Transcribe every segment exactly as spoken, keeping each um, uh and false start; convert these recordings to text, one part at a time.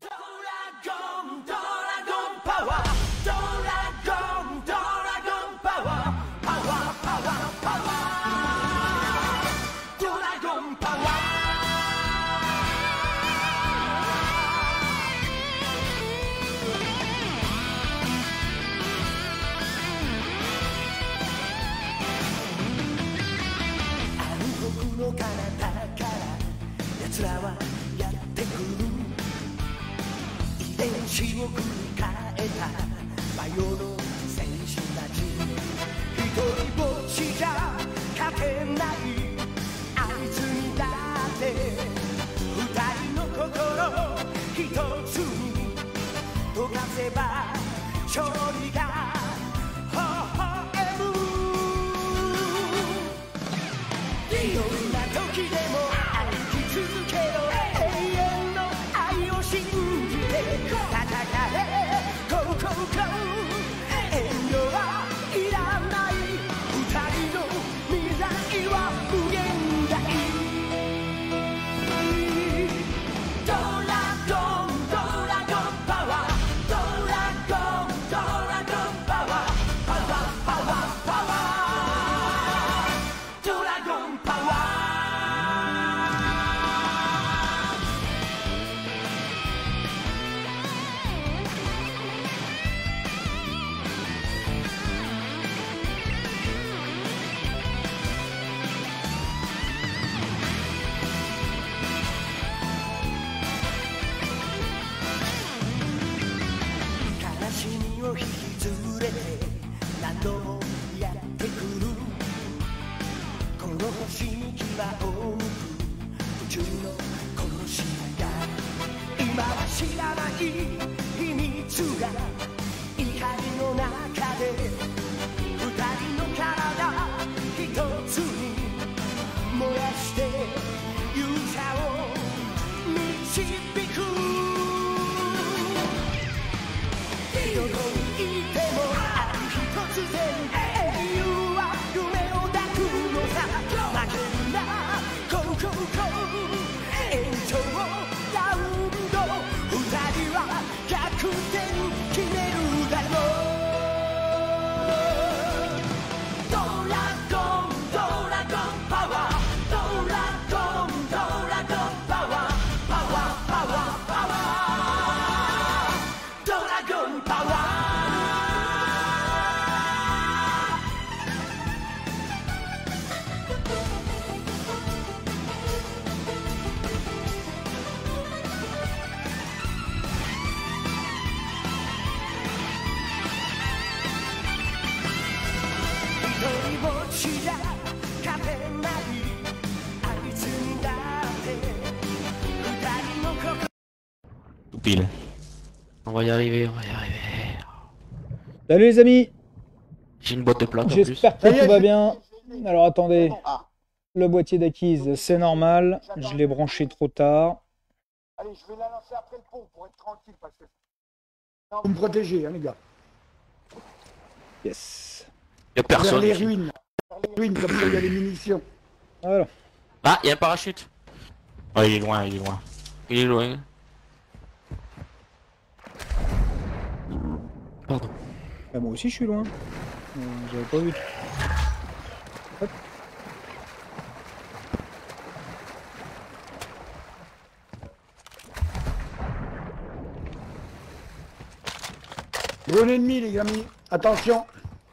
奴らはやってくる遺伝子を組み替えたバイオの戦士たち一人ぼっちじゃ勝てないあいつにだって二人の心一つに溶かせば勝利が微笑むいろんな時でも続けろ永遠の愛を信じて戦え Go Go Go 遠慮はいらない二人の未来は無限大ドラゴンドラゴンパワードラゴンドラゴンパワーパワーパワーパワードラゴンパワー引きずれて何度もやってくるこの星に牙を向く宇宙の殺し屋が今は知らない秘密が怒りの中で二人の体一つに燃やして勇者を導くどこにいてもある日突然英雄は夢を抱くのさ負けるな Go Go Go 延長ラウンド二人は逆転決めるだろうドラゴンドラゴンパワードラゴンドラゴンパワーパワーパワーパワードラゴンパワー一人ぼっちじゃ勝てないあいつにだって二人の心 Pile. On va y arriver, on va y arriver. Salut les amis. J'ai une boîte de plate en plus. J'espère que tout va bien. Alors attendez, le boîtier d'acquise c'est normal, je l'ai branché trop tard. Allez, je vais la lancer après le pont pour être tranquille parce que... Non, vous me protégez, hein, les gars. Yes. Y'a personne. Vers les ici. ruines. Vers les ruines, comme ça il y a les munitions. Voilà. Ah, y'a un parachute. Oh, il est loin, il est loin. Il est loin. Pardon. Ah, moi aussi je suis loin. Euh, J'avais pas vu. Hop. Drone ennemi, les amis. Attention.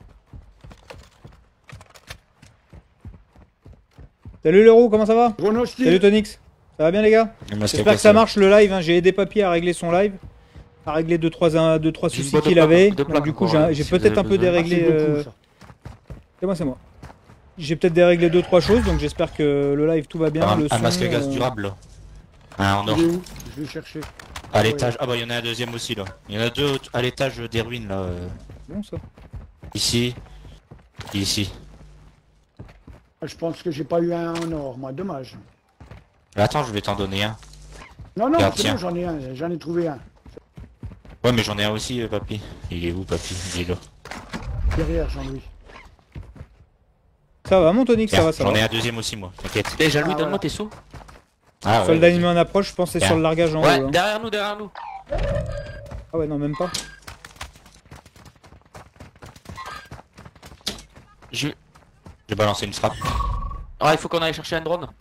Salut l'euro, comment ça va? Drone hostile. Salut Tonix. Ça va bien les gars? J'espère que ça marche le live, hein. J'ai aidé Papy à régler son live. À régler deux trois soucis qu'il avait. Donc, du coup j'ai peut-être un peu déréglé... Euh... C'est moi, c'est moi. J'ai peut-être déréglé deux trois choses, donc j'espère que le live tout va bien. Un, le un son, masque à gaz euh... durable là. Un en or. Il est où? Je vais chercher. À l'étage. Ah bah il y en a un deuxième aussi là. Il y en a deux à l'étage des ruines là. Bon ça. Ici. Et ici. Je pense que j'ai pas eu un en or, moi, dommage. Attends, je vais t'en donner un. Non, non, Regarde, c'est tiens. bon, j'en ai un, j'en ai trouvé un. Ouais mais j'en ai un aussi, euh, papy. Il est où papy? Il est là. Derrière, Jean-Louis. Ça va mon Tonix, ça va, ça va. J'en ai un deuxième aussi moi, t'inquiète. Eh Jean-Louis, Ah, donne-moi ouais. tes sauts. Ah Soldat ouais. ennemi en approche, je pense que c'est Bien. sur le largage en Ouais, haut. Là. derrière nous, derrière nous. Ah ouais, non, même pas. Je vais balancer une frappe. Ah, il faut qu'on aille chercher un drone.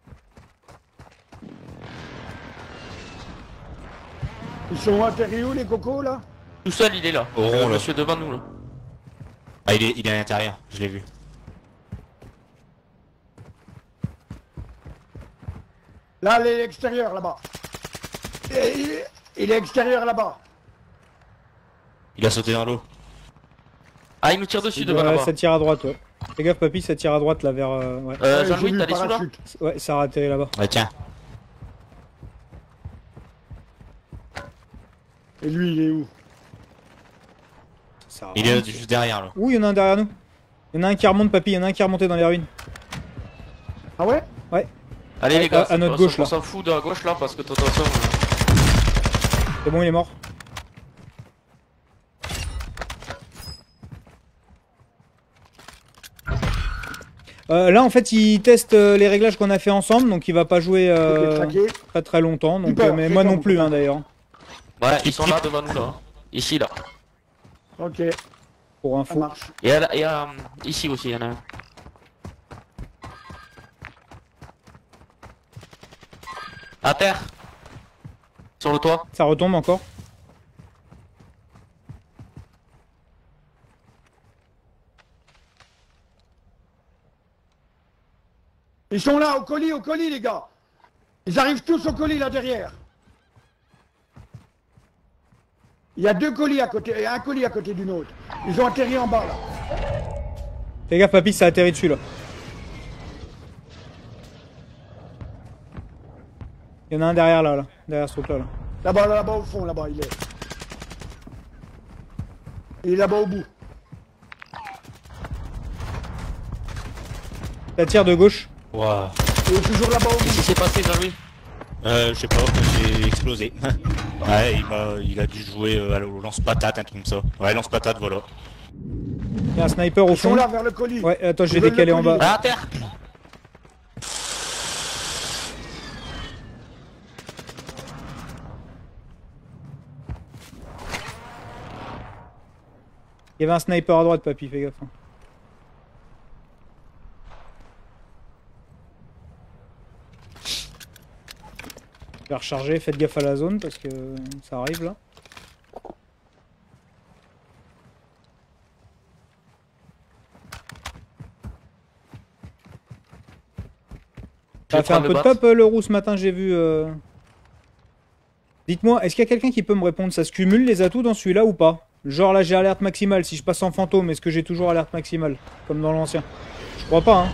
Ils sont atterris où les cocos là? Tout seul, il est là. Au rond, Euh, là. monsieur devant nous là. Ah, il est, il est à l'intérieur, je l'ai vu. Là, il est extérieur là-bas. Il, il est extérieur là-bas. Il a sauté dans l'eau. Ah, il nous tire dessus devant Ouais, là-bas. ça tire à droite, ouais. Fais gaffe, papy, ça tire à droite là vers. Euh, ouais. Euh, Ouais, Jean-Louis, j'ai vu t'as le les sous là? parachute. Ouais, ça a atterri là-bas. Ouais, tiens. Et lui, il est où? Ça Il est juste derrière, là. Ouh, il y en a un derrière nous. Il y en a un qui remonte, papy, il y en a un qui est remonté dans les ruines. Ah ouais? Ouais, Allez les gars, à notre on gauche, s'en- là. on s'en fout de la gauche là parce que de toute façon. c'est bon, il est mort. Euh, là en fait il teste euh, les réglages qu'on a fait ensemble, donc il va pas jouer euh, Ok, traqué. pas très longtemps, donc, Super, euh, mais c'est moi bon. non plus hein, d'ailleurs. Ouais, ils sont là devant nous là. Ici là. Ok, Pour ça info. marche. Et, à la- et à, ici aussi, il y en a un. À terre. Sur le toit. Ça retombe encore. Ils sont là, au colis, au colis les gars. Ils arrivent tous au colis là derrière. Il y a deux colis à côté, et un colis à côté d'une autre. Ils ont atterri en bas là. Fais gaffe papy, ça atterrit dessus là. Il y en a un derrière là, là. Derrière ce truc là. là. Là-bas, là-bas au fond, là-bas il est. Il est là-bas au bout. Ça tire de gauche. Waouh. Il est toujours là-bas au Qu'est-ce qui bout. s'est passé, Jean-Louis? Euh, je sais pas, j'ai explosé. Ouais, il m'a, il a dû jouer euh, au lance-patate, un truc comme ça. Ouais, lance-patate, voilà. Il y a un sniper au Ils sont fond. là vers le colis. Ouais, attends, je Ils vais veulent décaler le en bas. colis. Ah, à terre. Il y avait un sniper à droite, papy, fais gaffe. hein. Je vais recharger, faites gaffe à la zone parce que ça arrive là. Ça a fait un peu de top euh, le roux ce matin, j'ai vu. Euh... Dites-moi, est-ce qu'il y a quelqu'un qui peut me répondre? Ça se cumule les atouts dans celui-là ou pas? Genre là j'ai alerte maximale, si je passe en fantôme, est-ce que j'ai toujours alerte maximale? Comme dans l'ancien? Je crois pas hein.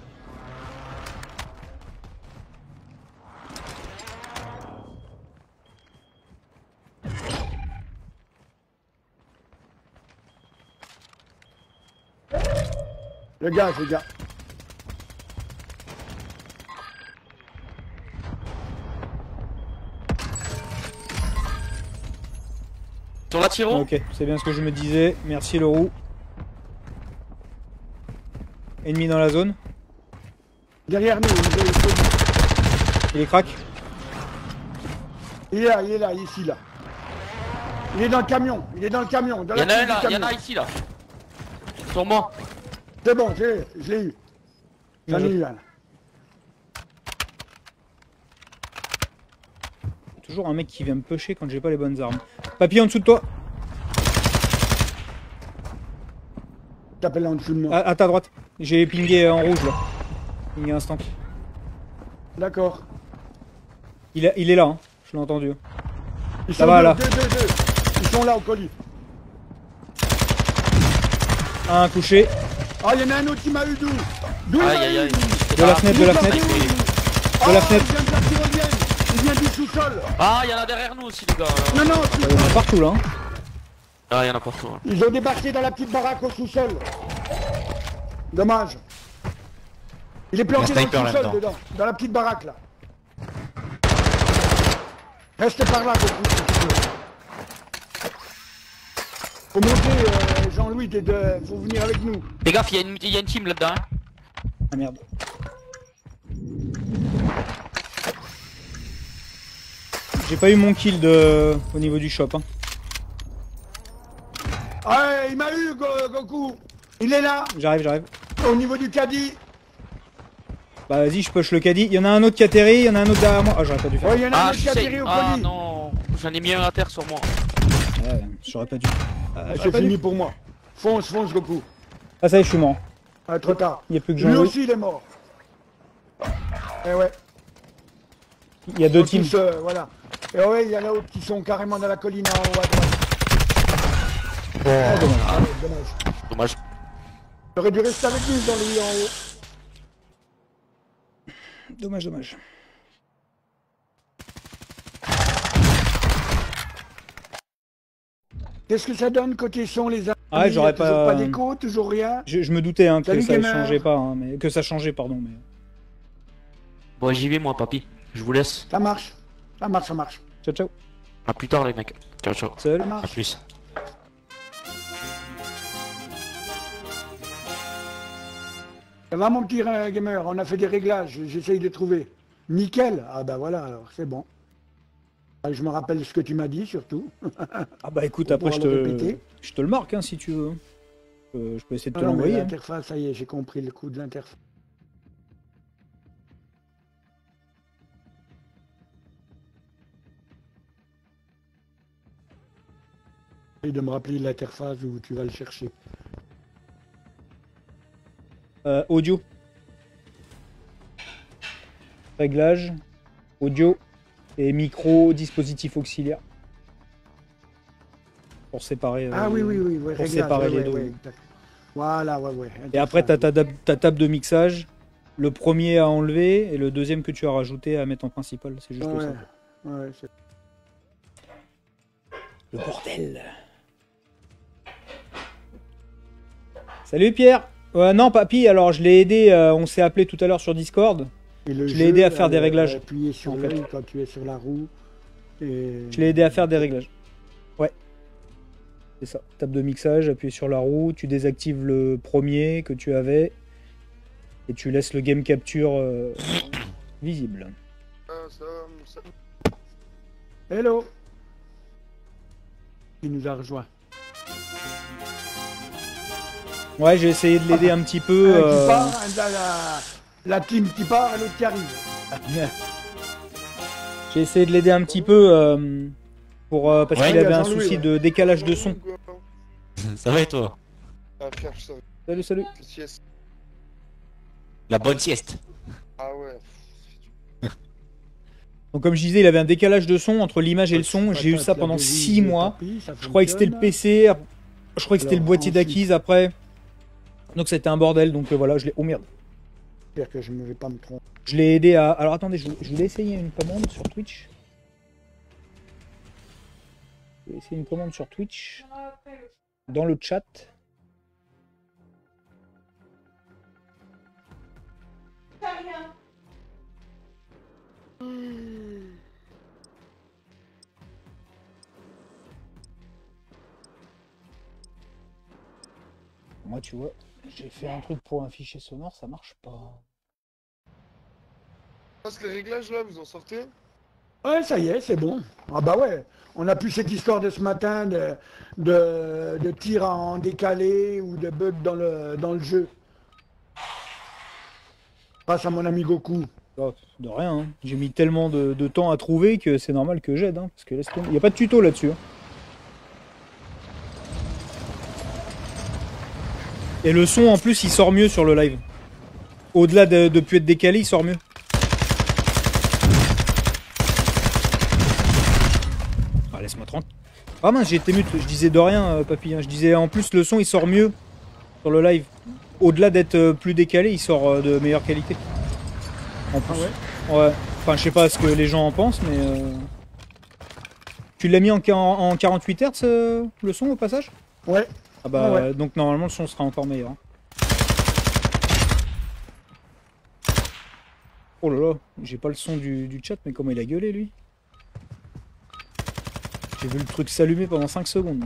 Le gars, les gars. Sur la tiro. Ok, c'est bien ce que je me disais. Merci le roux. Ennemi dans la zone. Derrière nous, il est, Il est crack. il est là, il est là, il est ici là. Il est dans le camion, il est dans le camion. Dans Il y en la a un tire là, du il y en a camion. ici là. Sur moi. C'est bon, je l'ai- je l'ai eu. J'en ai eu un. Toujours un mec qui vient me pusher quand j'ai pas les bonnes armes. Papy en dessous de toi. T'appelles en dessous de moi. À, à ta droite. J'ai pingé en rouge là. Pingé instant. D'accord. Il, a- il est là, hein. Je l'ai entendu. Ils sont Là-bas, là. deux, deux, deux, deux. Ils sont là au colis. Un couché. Ah, il y en a un autre qui m'a eu d'où? D'où il Aïe m'a aïe eu aïe. De la fenêtre, de la Il fenêtre. vient d'où De la Ah, fenêtre. Il vient de la tyrolienne. Il vient du sous-sol. Ah, il y en a derrière nous aussi, les gars. Non, non, Il y en a partout là. hein. Ah, il y en a partout. hein. ils ont débarqué dans la petite baraque au sous-sol. Dommage. Il est planté Il y a un dans le sniper sous-sol là-dedans. dedans, dans la petite baraque là. Reste par là, Goku, si tu veux. Faut monter, euh, Jean-Louis, t'es de... faut venir avec nous. Fais gaffe, il y, a une- il y a une team là-dedans. hein. Ah merde. J'ai pas eu mon kill de... au niveau du shop. Hein. Ouais, il m'a eu, Goku. Il est là. J'arrive, j'arrive. Au niveau du caddie. Bah vas-y, je push le caddie. Il y en a un autre qui atterrit, il y en a un autre derrière moi. Ah, j'aurais pas dû faire. Ouais, il y en a Ah, un autre qui a atterri au ah colis. non, j'en ai mis un à terre sur moi. Ouais, j'aurais pas dû. Ah, c'est fini dû. pour moi. Fonce, fonce, Goku. Ah ça y est, je suis mort. Ah, trop tard. Il y a plus que Lui Jean-Louis. aussi, il est mort. Eh ouais. Il y a deux Donc, teams. tous, euh, voilà. Et ouais, il y en a d'autres qui sont carrément dans la colline en haut à droite. Oh, dommage. Ah, ouais, dommage. Dommage. J'aurais dû rester avec nous dans lui en haut. Dommage, dommage. Qu'est-ce que ça donne côté son, les amis? Ah ouais, j'aurais pas... Toujours pas d'écho, toujours rien. Je, je me doutais hein, que Salut, ça gamer. changeait pas, hein, mais que ça changeait, pardon. Mais... Bon, j'y vais moi, papy. Je vous laisse. Ça marche. Ça marche, ça marche. Ciao, ciao. A plus tard, les mecs. Ciao, ciao. Seul. Ça A marche. plus. Ça va, mon petit euh, gamer, on a fait des réglages, j'essaye de trouver. Nickel. Ah bah voilà, alors c'est bon. Ah, je me rappelle ce que tu m'as dit, surtout. Ah bah écoute, On après je pourra le te... répéter. je te le marque hein, si tu veux. Euh, je peux essayer de te Ah non, mais l'envoyer. Hein. l'interface, ça y est, j'ai compris le coup de l'interface. Et de me rappeler l'interface où tu vas le chercher. Euh, audio. Réglage. Audio. Et micro, dispositif auxiliaire. Pour séparer, euh, Ah oui, oui, oui, ouais, pour réglage, séparer ouais, les ouais, deux. ouais, d'accord. Voilà, ouais, ouais. Et après, t'as interface, ta, ta, ta table de mixage. Le premier à enlever et le deuxième que tu as rajouté à mettre en principal. C'est juste ouais. ça. Ouais, c'est... Le bordel. Salut Pierre. Euh, non, papy, alors je l'ai aidé. Euh, on s'est appelé tout à l'heure sur Discord. Et le Je l'ai jeu, aidé à faire des euh, réglages, Appuyer sur en fait. l'œil quand tu es sur la roue. Et... Je l'ai aidé à faire des réglages. Ouais. C'est ça. Table de mixage, appuyer sur la roue. Tu désactives le premier que tu avais. Et tu laisses le game capture euh, visible. Hello. Il nous a rejoint. Ouais, j'ai essayé de l'aider un petit peu. Un qui euh, part, un- la, la, la team qui part et l'autre qui arrive. J'ai essayé de l'aider un petit peu euh, pour, euh, parce Ouais, qu'il il y a avait un Jean-Louis, souci ouais. de décalage de son. Ça va et toi? Ah, Pierre, je savais. Salut, salut. Sieste. La bonne sieste. Ah ouais. Donc comme je disais, il avait un décalage de son entre l'image et le son. J'ai eu ça La pendant devise, six le mois. tapis, ça Je croyais que c'était le fonctionne. P C. Je croyais que c'était le Alors, boîtier ensuite. d'acquise après. Donc c'était un bordel. Donc euh, voilà, je l'ai... Oh merde. J'espère que je ne vais pas me tromper. Je l'ai aidé à... Alors attendez, je, je voulais essayer une commande sur Twitch. Je vais essayer une commande sur Twitch. Dans le chat. Moi, tu vois, j'ai fait un truc pour un fichier sonore, ça marche pas. Parce que les réglages là, vous en sortez? Ouais, ça y est, c'est bon. Ah bah ouais. On a plus cette histoire de ce matin de, de, de tir en décalé ou de bug dans le, dans le jeu. Grâce à mon ami Goku. Oh, de rien, hein. J'ai mis tellement de, de temps à trouver que c'est normal que j'aide. Hein, parce que laisse tomber. Il n'y a pas de tuto là-dessus. Hein. Et le son en plus il sort mieux sur le live. Au-delà de ne plus être décalé, il sort mieux. Ah, laisse-moi tranquille. Ah mince, j'ai été mute, je disais de rien, euh, papy. Hein. Je disais en plus le son il sort mieux sur le live. Au-delà d'être euh, plus décalé, il sort euh, de meilleure qualité. En plus. Ah ouais Ouais. Enfin, je sais pas ce que les gens en pensent, mais. Euh... Tu l'as mis en, en quarante-huit hertz euh, le son au passage? Ouais. Ah bah, Ah ouais. donc normalement le son sera encore meilleur. Hein. Oh là là, j'ai pas le son du, du chat, mais comment il a gueulé lui. J'ai vu le truc s'allumer pendant cinq secondes.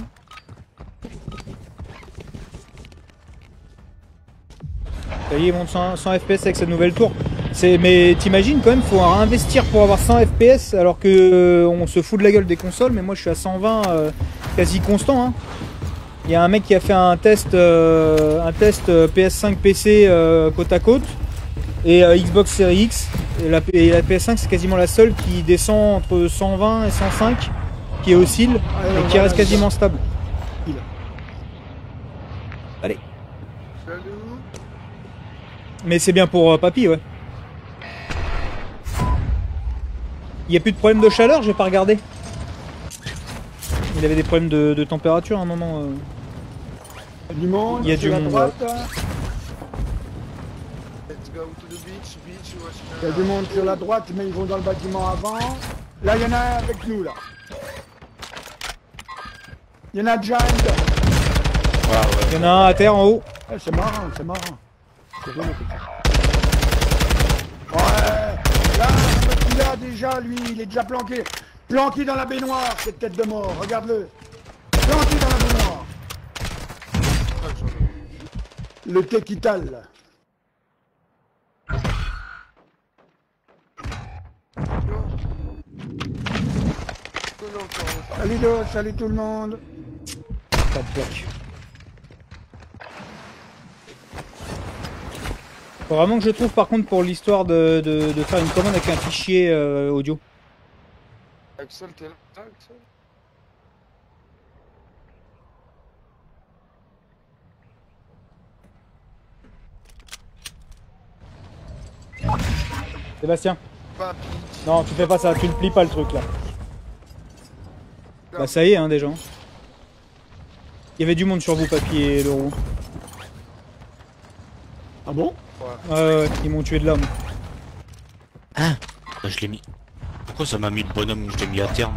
Ça y est, il monte cent F P S avec cette nouvelle tour. C'est, mais t'imagines quand même, faut investir pour avoir cent F P S alors que euh, on se fout de la gueule des consoles, mais moi je suis à cent vingt euh, quasi constant. Hein. Il y a un mec qui a fait un test, euh, un test P S cinq P C euh, côte à côte et euh, Xbox Series X. Et la, et la P S cinq c'est quasiment la seule qui descend entre cent vingt et cent cinq, qui oscille et qui reste quasiment stable. Allez. Mais c'est bien pour euh, papy, ouais. Il n'y a plus de problème de chaleur, j'ai pas regardé. Il avait des problèmes de, de température à un moment. Euh... Du monde, il y a du monde. Droite, ouais. Il y a du monde sur la droite, mais ils vont dans le bâtiment avant. Là, il y en a un avec nous, là. Il y en a déjà un. Ouais, ouais. Il y en a un à terre en haut. Ouais, c'est marrant, c'est marrant. C'est bien, ouais, là, il a déjà, lui, il est déjà planqué. Planqué dans la baignoire, cette tête de mort, regarde-le. Planqué dans la baignoire. Le Tequital, là. Salut Do, salut tout le monde. Pas de plaque. Faut vraiment que je trouve par contre pour l'histoire de, de, de faire une commande avec un fichier euh, audio. Axel, t'es là, Axel? Sébastien. Papy. Non, tu fais pas ça, tu ne plies pas le truc là. Bah ça y est hein déjà. Il y avait du monde sur vous, Papy et Leroux. Ah bon? Ouais, ouais, ouais, ils m'ont tué de là. Moi. Hein? Bah, je l'ai mis. Pourquoi ça m'a mis le bonhomme que je l'ai mis à terme?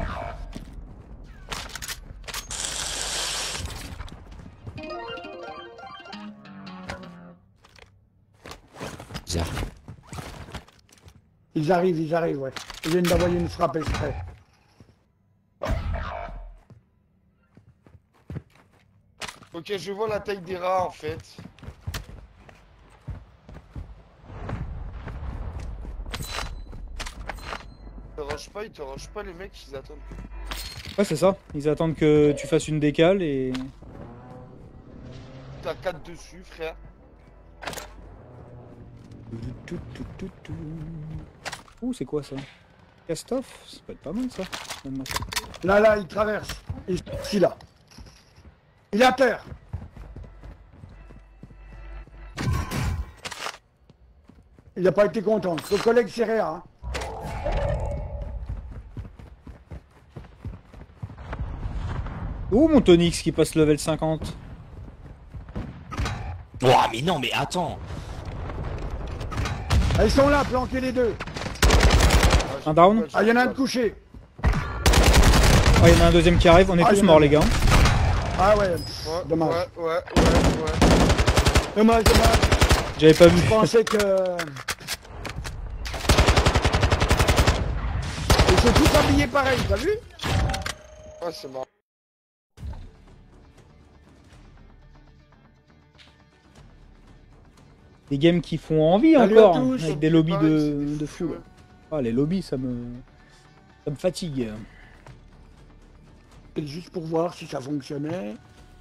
Bizarre. Ils arrivent, ils arrivent, ouais. Ils viennent d'envoyer une frappe exprès. Ok, je vois la taille des rats en fait. Ils te rangent pas, ils te rangent pas les mecs, ils attendent. Ouais, c'est ça. Ils attendent que tu fasses une décale et... T'as quatre dessus, frère. Ouh, c'est quoi ça? Castoff? Ça peut être pas mal ça. Là, là, il traverse. Ici, là. Il est à terre. Il n'a pas été content. Son collègue Céréa. Hein. Ouh, mon Tonix qui passe level cinquante. Ouah, mais non, mais attends. Ah, ils sont là, planqués les deux. Un down. Ah, il y en a un de couché. Ah, il y en a un deuxième qui arrive. On est Ah, tous morts, les gars. Ah ouais, Ouais, dommage. Ouais, ouais, ouais, ouais. Dommage, dommage. J'avais pas vu. Je pensais que... Ils sont tous habillés pareil, t'as vu? Ouais, c'est marrant. Des games qui font envie Salut encore, à hein, tous. avec des lobbies pareil, de, c'est de fou, fou. ouais. Ah, les lobbies, ça me... Ça me fatigue. C'est juste pour voir si ça fonctionnait.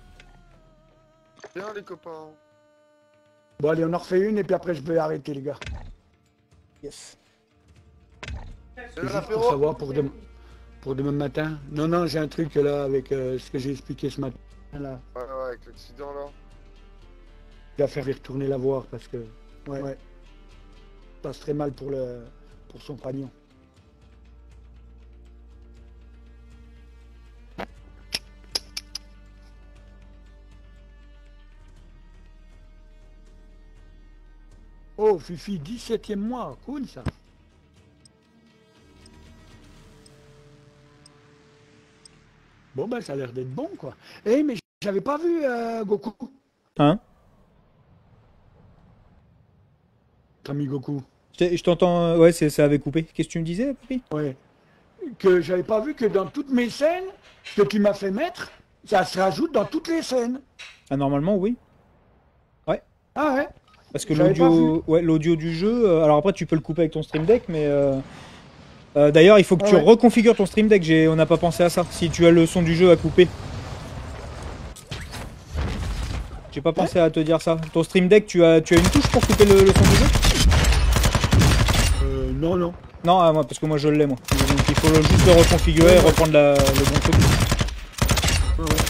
Bien les copains. Bon allez, on en refait une et puis après je vais arrêter les gars. Yes. C'est juste pour savoir pour, dem pour demain matin. Non, non, j'ai un truc là avec euh, ce que j'ai expliqué ce matin. Là. Ouais, ouais, avec l'accident là. Il va faire y retourner la voir parce que... Ouais, ouais. Ça passe très mal pour, le... pour son pagnon. Oh, Fifi, dix-septième mois, cool ça. Bon ben ça a l'air d'être bon quoi. Eh mais j'avais pas vu euh, Goku. Hein? Ton ami Goku. Je t'entends... Ouais, ça avait coupé. Qu'est-ce que tu me disais, Papy? Ouais. Que j'avais pas vu que dans toutes mes scènes que tu m'as fait mettre, ça se rajoute dans toutes les scènes. Ah, normalement, oui. Ouais. Ah ouais. Parce que l'audio ouais, l'audio du jeu, euh, alors après tu peux le couper avec ton Stream Deck, mais euh, euh, d'ailleurs il faut que ah tu ouais. reconfigures ton Stream Deck, on n'a pas pensé à ça, si tu as le son du jeu à couper. J'ai pas pensé ouais. à te dire ça. Ton Stream Deck, tu as, tu as une touche pour couper le, le son du jeu? Euh, non, non. Non, ah, moi, parce que moi je l'ai moi. Donc il faut juste le reconfigurer ouais, et reprendre la, le bon truc. Ouais, ouais.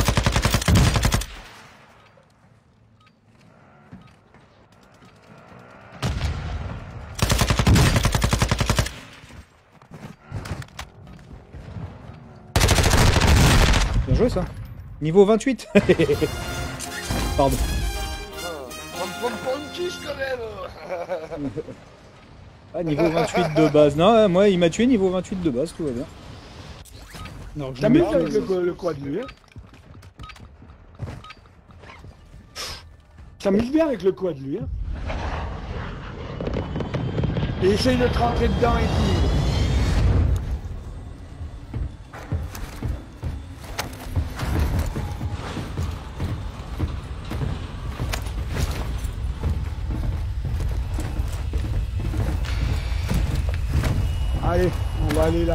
Bien joué ça. Niveau vingt-huit. Pardon. Ah, niveau vingt-huit de base. Non, moi il m'a tué niveau vingt-huit de base, tout va bien. T'as mis avec le, le quad lui, hein. Ça mise bien avec le quad lui, hein. Et essaye de te rentrer dedans et tout. Allez, on va aller là.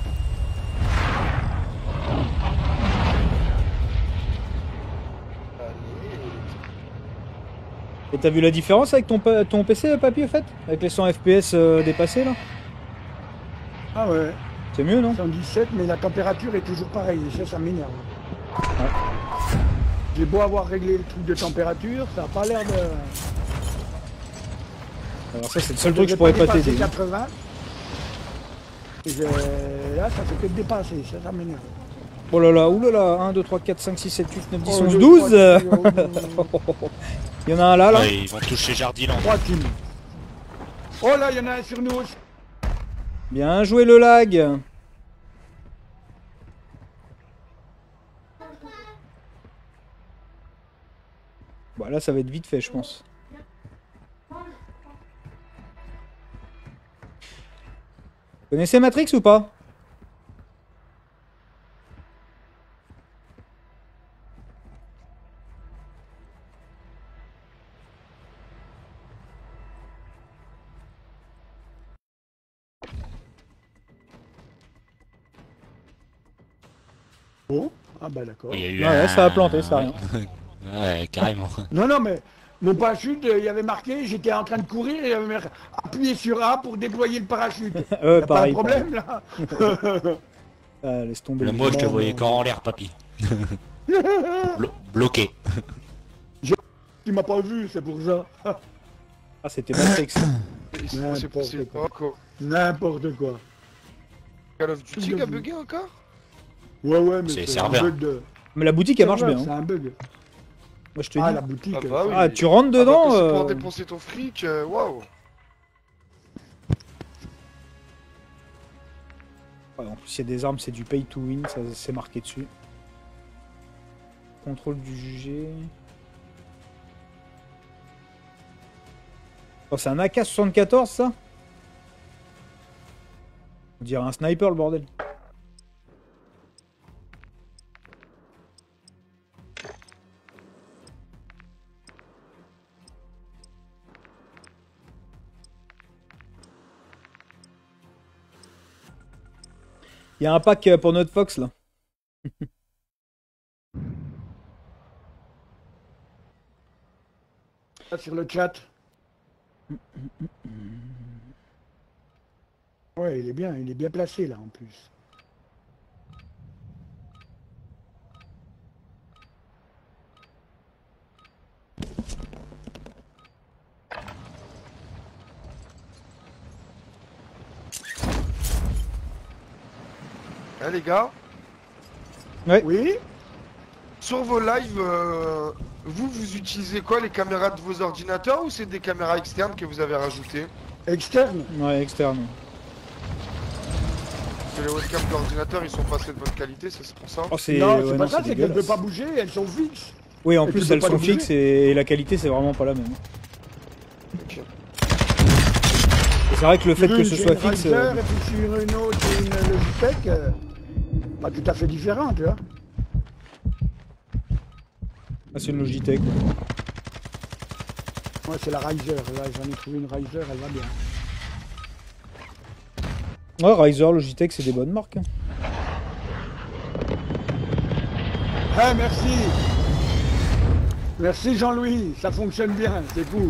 Et t'as vu la différence avec ton, ton P C, Papy, au fait? Avec les cent F P S euh, dépassés, là? Ah ouais. C'est mieux, non? cent dix-sept, mais la température est toujours pareille, et ça, ça m'énerve. Ouais. J'ai beau avoir réglé le truc de température, ça n'a pas l'air de... Alors ça, c'est le seul truc que je pourrais pas t'aider. quatre-vingts. Et là, ça fait que de dépasser, ça, ça m'énerve. Oh là là, oulala, un, deux, trois, quatre, cinq, six, sept, huit, neuf, dix, onze, douze. Il y en a un là, là. Ouais, ils vont toucher Jardiland. trois teams. Oh là, il y en a un sur nous aussi. Bien joué le lag. Bon, là, ça va être vite fait, je pense. Vous connaissez Matrix ou pas? Oh, ah bah d'accord. Ouais, un... ça a planté, ça a rien. Ouais, carrément. Non, non, mais mon parachute, il y avait marqué, j'étais en train de courir et il y avait appuyé sur A pour déployer le parachute. euh, y a pareil, pas de problème là. Ah, laisse tomber. Le moi, je te voyais quand en l'air, papy. Blo bloqué. Je... Tu m'as pas vu, c'est pour ça. Ah, c'était Matrix. N'importe quoi. N'importe quoi. Call of Duty a bugué encore? Ouais, ouais, mais c'est un bug de... Mais la boutique, elle marche bien. C'est un bug. Moi, je te ah, dis. la boutique. Ah, bah, oui. Ah, tu rentres dedans. Ah, bah, euh... pour dépenser ton fric, waouh. Ouais, en plus, il y a des armes, c'est du pay to win, ça c'est marqué dessus. Contrôle du jugé. Oh, c'est un A K soixante-quatorze, ça? On dirait un sniper, le bordel. Il y a un pack pour notre Fox là. Sur le chat. Ouais, il est bien, il est bien placé là en plus. Eh les gars, ouais. Oui. Sur vos lives, euh, vous, vous utilisez quoi, les caméras de vos ordinateurs ou c'est des caméras externes que vous avez rajoutées? Externe? Ouais, externe. Parce que les webcams de l'ordinateur, ils sont pas assez de bonne qualité, c'est pour ça? Oh, c'est non, ouais, c'est pas ça, c'est qu'elles ne peuvent pas bouger, elles sont fixes. Oui, en et plus elles sont fixes et la qualité c'est vraiment pas la même. Okay. C'est vrai que le fait que ce soit fixe... Euh... Et puis sur une autre, une Logitech, euh, pas tout à fait différent, tu vois. Ah, c'est une Logitech. Ouais. Moi c'est la Riser, là j'en ai trouvé une Riser, elle va bien. Ouais, Riser, Logitech, c'est des bonnes marques. Hein. Ah merci. Merci Jean-Louis, ça fonctionne bien, c'est cool.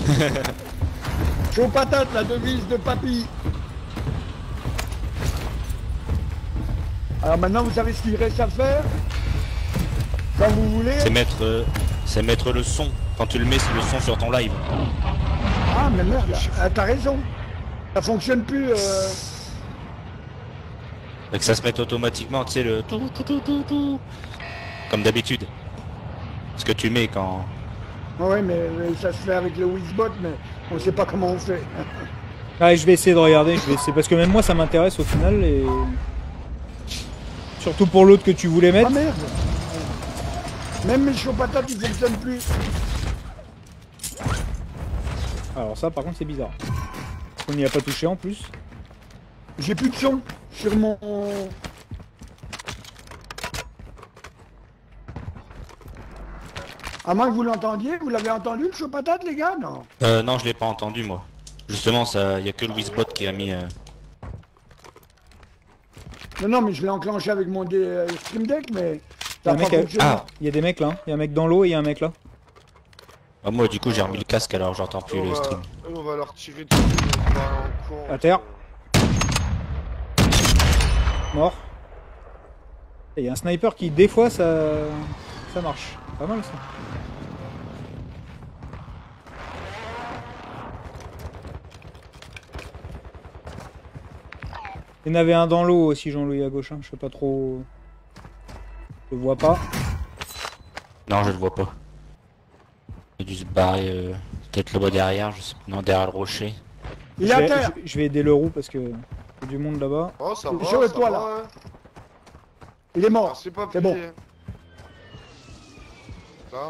Chaud patate, la devise de papy. Alors maintenant vous savez ce qu'il reste à faire. Quand vous voulez. C'est mettre, euh, c'est mettre le son. Quand tu le mets, c'est le son sur ton live. Ah mais merde, ah, t'as raison. Ça fonctionne plus. Euh... Fait que ça se mette automatiquement, tu sais, le tout, tout, tout, tout, tout. Comme d'habitude. Ce que tu mets quand... Ouais mais, mais ça se fait avec le Wizbot, mais on sait pas comment on fait. Allez, je vais essayer de regarder, je vais essayer, parce que même moi ça m'intéresse au final et... Surtout pour l'autre que tu voulais mettre. Ah merde. Même mes chauds patates ils fonctionnent plus. Alors ça par contre c'est bizarre. On n'y a pas touché en plus. J'ai plus de son sur mon... À moins que vous l'entendiez, vous l'avez entendu le chaud patate les gars? Non. Euh, non, je l'ai pas entendu moi. Justement, ça, y a que le Wizbot qui a mis... Euh... Non, non, mais je l'ai enclenché avec mon dé, euh, Stream Deck, mais... Il y, a un mec à... ah, il y a des mecs là, il y a un mec dans l'eau et il y a un mec là. Ah, moi du coup j'ai remis le casque alors j'entends plus le stream. On va leur tirer dessus, on va en courant. À terre. Mort. Il y a un sniper qui des fois ça... ça marche. Pas mal ça. Il y en avait un dans l'eau aussi, Jean-Louis à gauche, hein. Je sais pas trop... Je le vois pas. Non, je le vois pas. Il a dû se barrer euh, peut-être là-bas derrière, je sais pas. Non, derrière le rocher. Il je, est à vais, terre. Je, je vais aider le roux parce que... Il y a du monde là-bas. Oh, ça va, sur le ça toit, va, là. ouais. Il est mort. Ah, c'est pas C'est bon. plié. Là.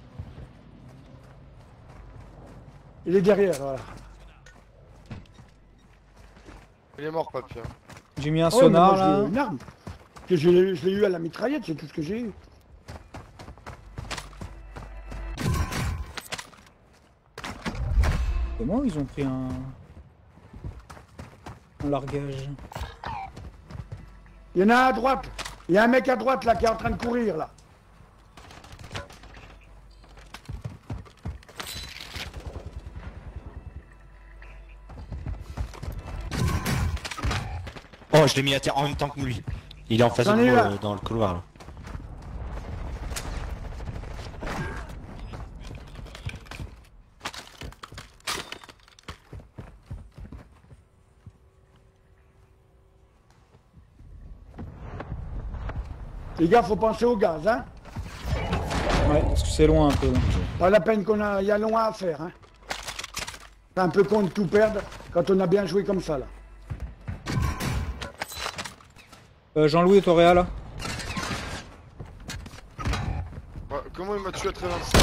Il est derrière, voilà. Il est mort, papy. Hein. J'ai mis un Oh, sonar mais moi, là. j'ai une arme. Que je l'ai je l'ai eu à la mitraillette, c'est tout ce que j'ai eu. Comment ils ont pris un... un largage? Il y en a un à droite. Il y a un mec à droite là qui est en train de courir là. Oh, je l'ai mis à terre en même temps que lui. Il est en face de moi euh, dans le couloir là. Les gars, faut penser au gaz, hein. Ouais, parce que c'est loin un peu. Là. Pas la peine qu'on a, y a loin à faire, hein. C'est un peu con de tout perdre quand on a bien joué comme ça là. Euh, Jean-Louis est au Réal là. Ouais, comment il m'a tué à travers le...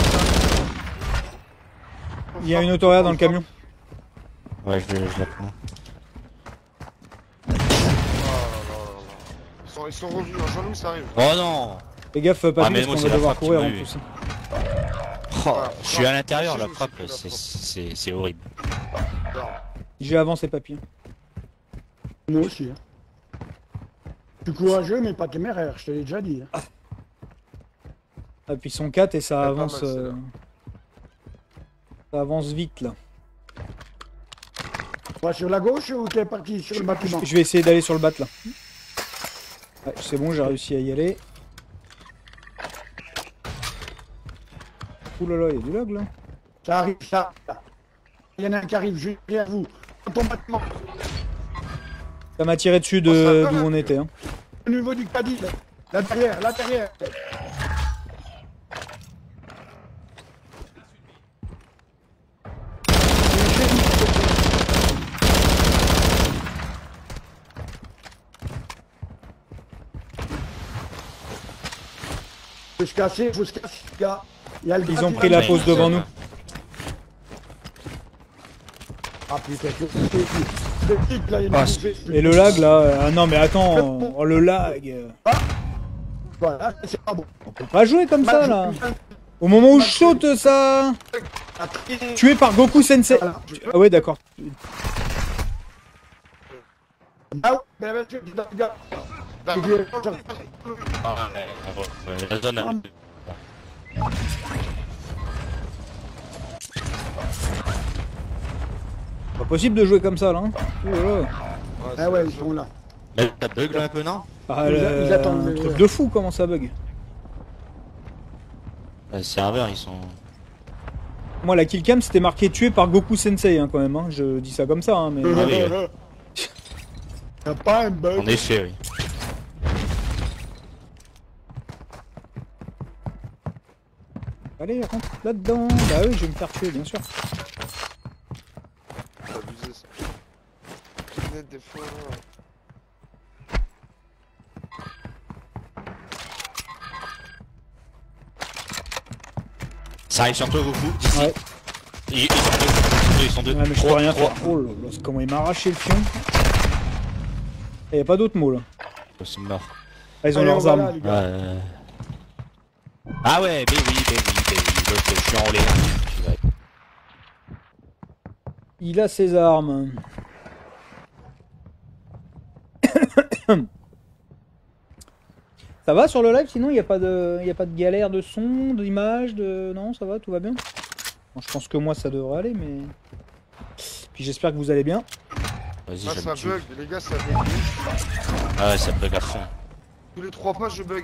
Il y a une autoréa dans le camion. Ouais, je, je la prends. Oh là là là là. Ils sont, ils sont revenus, hein. Jean-Louis, ça arrive. Oh non. Fais gaffe, pas Ah, vite, mais parce moi, qu'on c'est va la devoir frappe qui courir m'a en eu. plus. Oh, Ah, je suis à l'intérieur, moi la aussi, frappe, je me suis c'est- fait la c'est c'est horrible. Non. J'ai avancé papier. Moi aussi, hein. Je suis courageux mais pas téméraire, je te l'ai déjà dit. Hein. Ah, puis ils sont quatre et ça pas avance... mal, euh, ça avance vite là. On va sur la gauche ou t'es parti sur le bâtiment? Je vais essayer d'aller sur le bat là. Ouais, c'est bon, j'ai réussi à y aller. Ouh là là, il y a du lag là. Ça arrive, ça. Il y en a un qui arrive juste derrière vous. Dans ton bâtiment. Ça m'a tiré dessus de Oh, ça va, d'où là. on était. Hein. Au niveau du caddie, là. Là derrière, là derrière. Faut se casser, faut se casser, les gars. Il y a le Ils gars ont qui pris va la nous- pause devant nous. Ah putain, que c'est le type là, il Ah, m'a c'est- bouffé. Et le lag là, ah non mais attends, oh, le lag. Voilà, c'est pas bon. On peut pas jouer comme ça là. Au moment où je saute ça. Tué par Goku Sensei. Voilà. Ah ouais, d'accord. Ah ouais, ben, ben, tu- tu- regarde. Ah, ouais, ouais, la zone. Ah. Pas possible de jouer comme ça là. Hein. Oh là là. Ah ouais, ils sont là. Mais ça bug là un peu, non? Ah, Ils- le- ils attendent un le- truc de fou comment ça bug. Les serveurs ils sont. Moi la killcam c'était marqué tué par Goku Sensei hein, quand même. Hein. Je dis ça comme ça hein, mais. Ah oui, ouais. Y'a pas un bug. En effet, oui. Allez rentre là-dedans. Bah oui je vais me faire tuer bien sûr. C'est abusé ça. Net des fois. Ça arrive sur toi, Goku. Ouais. Ils, ils sont deux. Ils sont deux. Ouais, mais je peux Trois, rien trois. faire. Oh là là, c'est comment il m'a arraché le fion. Il y a pas d'autres mots là. Oh, c'est mort. Ah, ils ont Allez, leurs on va là, armes. les Ouais. gars. euh. Ah ouais, mais oui, mais oui, mais oui. L'autre, je suis en l'air. Ouais. Il a ses armes. Ça va sur le live sinon il n'y a pas de il y a pas de galère de son, d'image, de non ça va tout va bien. Bon, je pense que moi ça devrait aller mais puis j'espère que vous allez bien. Vas-y, Ah, je ça me tue. bug, les gars, ça bug. Ah ouais, ça bug à fond. Tous les trois pas, je bug.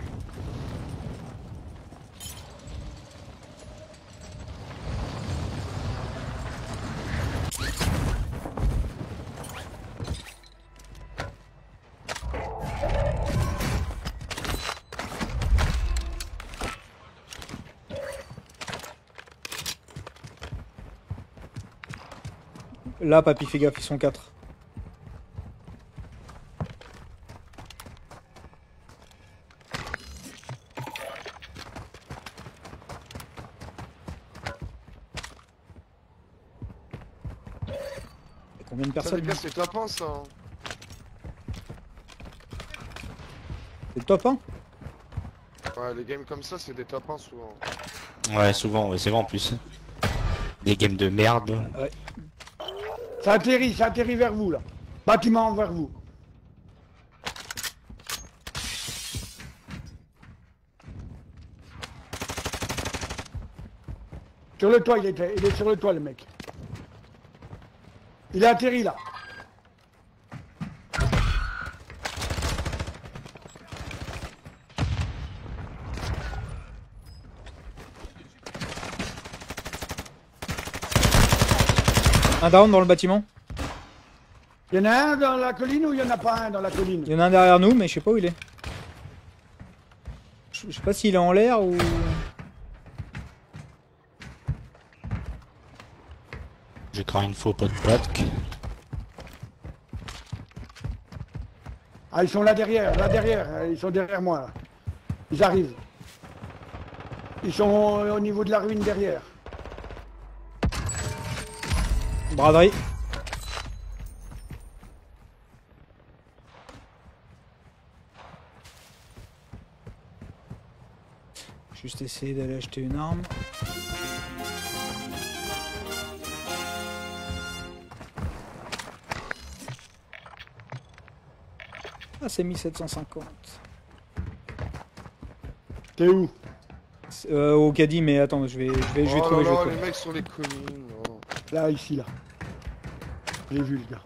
Là papy fais gaffe ils sont quatre. Combien de Ça, les personnes? gars, c'est tapant ça. hein. C'est top hein. Ouais, les games comme ça, c'est des tapins souvent. Ouais, souvent, ouais, c'est vrai en plus. Des games de merde. Ça atterrit, ça atterrit vers vous là. Bâtiment vers vous. Sur le toit, il est, il est sur le toit le mec. Il a atterri là. Un down dans le bâtiment. Il y en a un dans la colline ou il y en a pas un dans la colline? Il y en a un derrière nous mais je sais pas où il est. Je je sais pas s'il est en l'air ou... Je crains une faux pot de plaque. Ah, ils sont là derrière, là derrière, ils sont derrière moi là. Ils arrivent. Ils sont au, au niveau de la ruine derrière. Braderie. Juste essayer d'aller acheter une arme. Ah c'est mille sept cent cinquante. T'es où? Euh, au caddie mais attends je vais, je vais, je vais Oh trouver, là je vais là, trouver. les mecs sur les collines. oh. Là, ici, là. J'ai vu, le gars.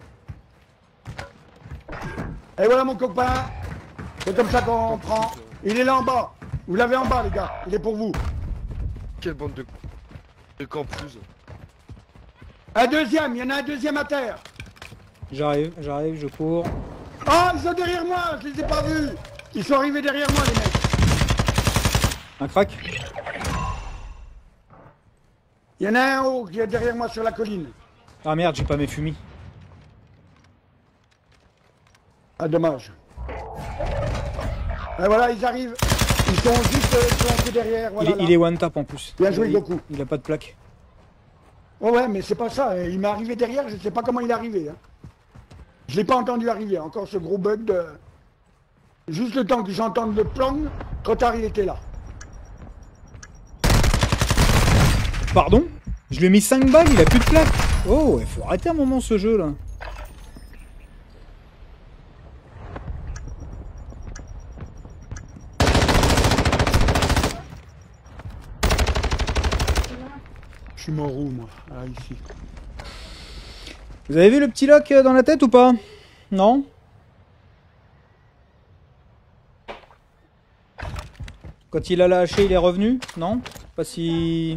Et voilà mon copain. C'est comme ça qu'on prend. Il est là en bas. Vous l'avez en bas, les gars. Il est pour vous. Quelle bande de... de campouzes. Un deuxième. Il y en a un deuxième à terre. J'arrive, j'arrive, je cours. Oh, ils sont derrière moi. Je les ai pas vus. Ils sont arrivés derrière moi, les mecs. Un crack. Il y en a un haut qui est derrière moi sur la colline. Ah merde j'ai pas mes fumis. Ah, dommage. Et voilà, ils arrivent. Ils sont juste euh, plantés derrière. Voilà, il, est, là. il est one tap en plus. Bien joué, il, Goku. il a pas de plaque. Ouais, ouais, mais c'est pas ça. Il m'est arrivé derrière, je sais pas comment il est arrivé. Hein. Je l'ai pas entendu arriver. Encore ce gros bug de... Juste le temps que j'entende le plong, trop tard il était là. Pardon? Je lui ai mis cinq balles, il a plus de plaque. Oh, il faut arrêter un moment ce jeu là. Je suis mort où moi? Ah, ici. Vous avez vu le petit lock dans la tête ou pas? Non? Quand il a lâché, il est revenu? Non? Pas si...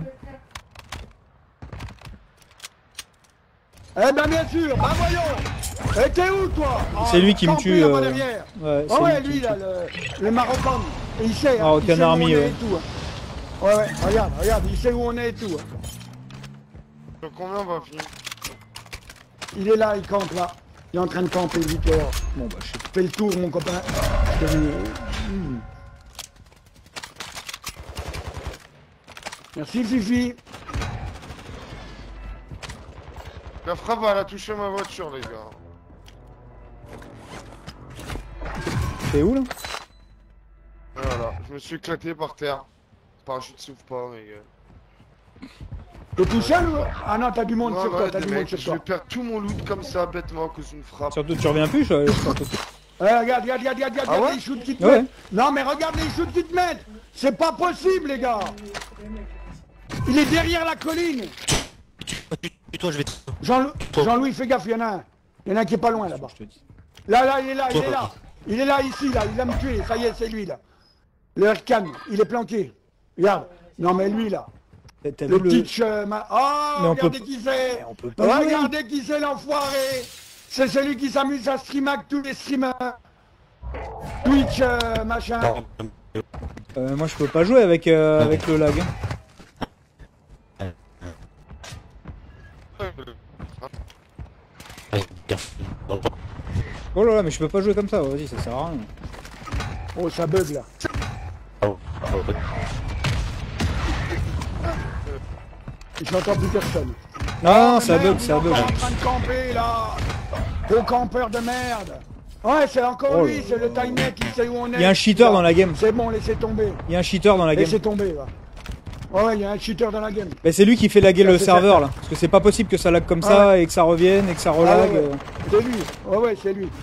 Eh ben bien sûr, bah voyons. Et t'es où toi? C'est lui qui me tue. Euh... Ouais, oh ouais, lui, lui là, le, le Marocain. Et il sait, hein, ah, aucun army, ouais. Tout, hein. Ouais, ouais, regarde, regarde, il sait où on est et tout. Hein. Sur combien on va finir? Il est là, il campe là. Il est en train de camper, Victor. Bon bah je fais le tour, mon copain. Mmh. Merci Fifi. La frappe, elle a touché ma voiture, les gars. T'es où là? Voilà, je me suis éclaté par terre. Parachute s'ouvre pas, mes gars. T'es tout seul ou... Ah non, t'as du monde ouais, sur ouais, toi, t'as du mecs, monde sur je toi. vais perdre tout mon loot comme ça, bêtement, à cause d'une frappe. Surtout tu reviens plus, je... Ouais, regarde, regarde, regarde, regarde, ah regarde ouais les shoots qui te ouais. mettent. Non mais regarde les shoots qui te mettent. C'est pas possible, les gars. Il est derrière la colline. Toi, je vais. Jean-Louis, Jean-Louis, fais gaffe, il y en a un. Il y en a un qui est pas loin là-bas. Là, là, il est là, il est là. Il est là, ici, là, il va me tuer. Ça y est, c'est lui, là. Le Erkan, il est planqué. Regarde. Non, mais lui, là. Le Teach... Euh, ma... Oh, mais regardez peut... qui c'est. Regardez qui c'est, l'enfoiré. C'est celui qui s'amuse à streamer avec tous les streamers. Twitch, euh, machin. Euh, moi, je peux pas jouer avec, euh, avec le lag. Oh là là, mais je peux pas jouer comme ça, vas-y, ça sert à rien. Oh, ça bug là. J'entends plus personne. Non, oh, ça merde, bug, ça bug. Il est en train de camper là. Gros campeur de merde. Ouais, c'est encore oh, lui, c'est le Tynet, il sait où on est. Il y a un cheater dans la game. C'est bon, laissez tomber. Il y a un cheater dans la game. Laissez tomber là. Ouais, il y a un cheater dans la game. Mais c'est lui qui fait laguer le serveur là. Parce que c'est pas possible que ça lag comme ah, ça ouais. et que ça revienne et que ça relag. Ah, ouais, ouais. C'est lui. Ouais, ouais, c'est lui.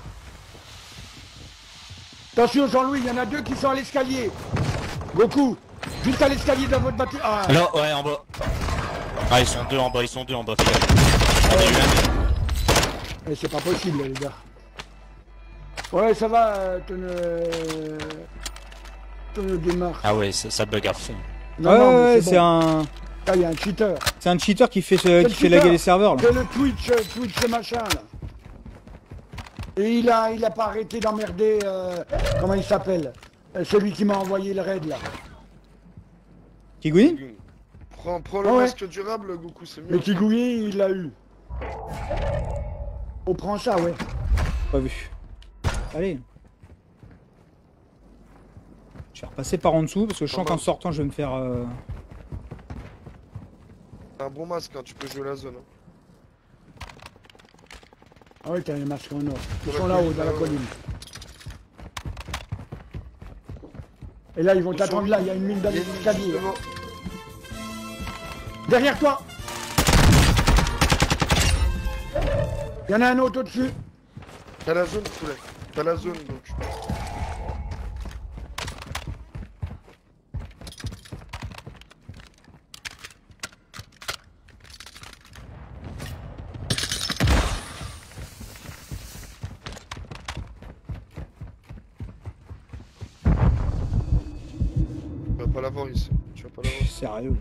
Attention, Jean-Louis, il y en a deux qui sont à l'escalier. Goku, juste à l'escalier de votre bâtiment. Ah. Alors, ouais, en bas. Ah, ils sont deux en bas, ils sont deux en bas. Eh, c'est pas possible, les gars. Ouais, ça va, euh, te ne démarre. Ah ouais, ça, ça bug à fond. Non, ouais, non, ouais, c'est bon. un... Ah, il y a un cheater. C'est un cheater qui fait, ce... qui fait laguer les serveurs, là. C'est le Twitch, euh, Twitch ce machin, là. Et il a, il a pas arrêté d'emmerder, euh, comment il s'appelle euh, celui qui m'a envoyé le raid, là. Kigui? Prends, prends le ah, masque ouais. durable, Goku, c'est mieux. Mais Kigui, il l'a eu. On prend ça, ouais. Pas vu. Allez. Je vais repasser par en dessous parce que je sens qu'en sortant je vais me faire... Euh... Un bon masque, hein, tu peux jouer la zone. Hein. Ah oui, t'as les masques en or. Ils sont là-haut, dans la colline. Et là, ils vont t'attendre là, il y a une mine dans l'escalier. Derrière toi. Il y en a un autre au-dessus. T'as la zone, poulet. T'as la zone, donc. Tu vas pas l'avoir ici. Tu vas pas l'avoir. Sérieux.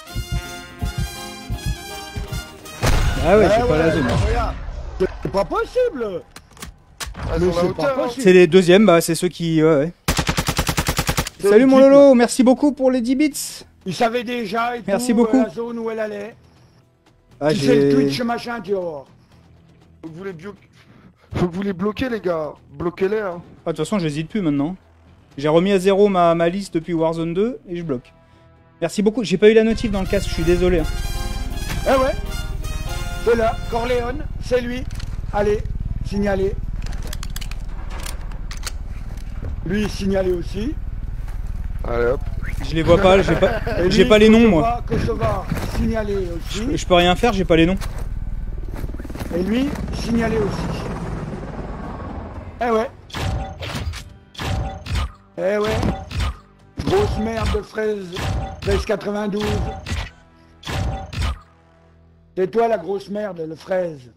Ah ouais, j'ai pas la zone. C'est pas possible. Ah, c'est les deuxièmes, bah c'est ceux qui... Ouais, ouais. Salut mon Lolo, merci beaucoup pour les dix bits. Il savait déjà et merci tout, beaucoup. Euh, la zone où elle allait. Ah, tu sais le Twitch machin, tu vois. Faut que vous les, bio... Faut que vous les bloquez les gars. Bloquez-les hein. Ah, de toute façon j'hésite plus maintenant. J'ai remis à zéro ma, ma liste depuis Warzone deux et je bloque. Merci beaucoup, j'ai pas eu la notif dans le casque, je suis désolé. Hein. Eh ouais. C'est là, Corleone, c'est lui. Allez, signalé. Lui, signalé aussi. Allez hop. Je les vois pas, j'ai pas, j'ai pas les noms moi. Kosovar, signalé aussi. Je, je peux rien faire, j'ai pas les noms. Et lui, signalé aussi. Eh ouais. Eh ouais. Grosse merde de fraise, fraise quatre-vingt-douze. C'est toi la grosse merde, le fraise.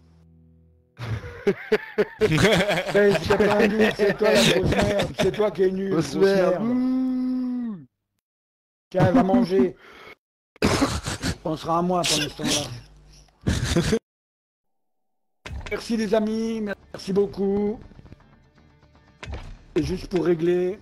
fraise quatre-vingt-douze, c'est toi la grosse merde. C'est toi qui es nul, grosse, grosse merde. merde. Tiens, va manger. Tu penseras à moi pendant ce temps-là. Merci les amis, merci beaucoup. Et juste pour régler.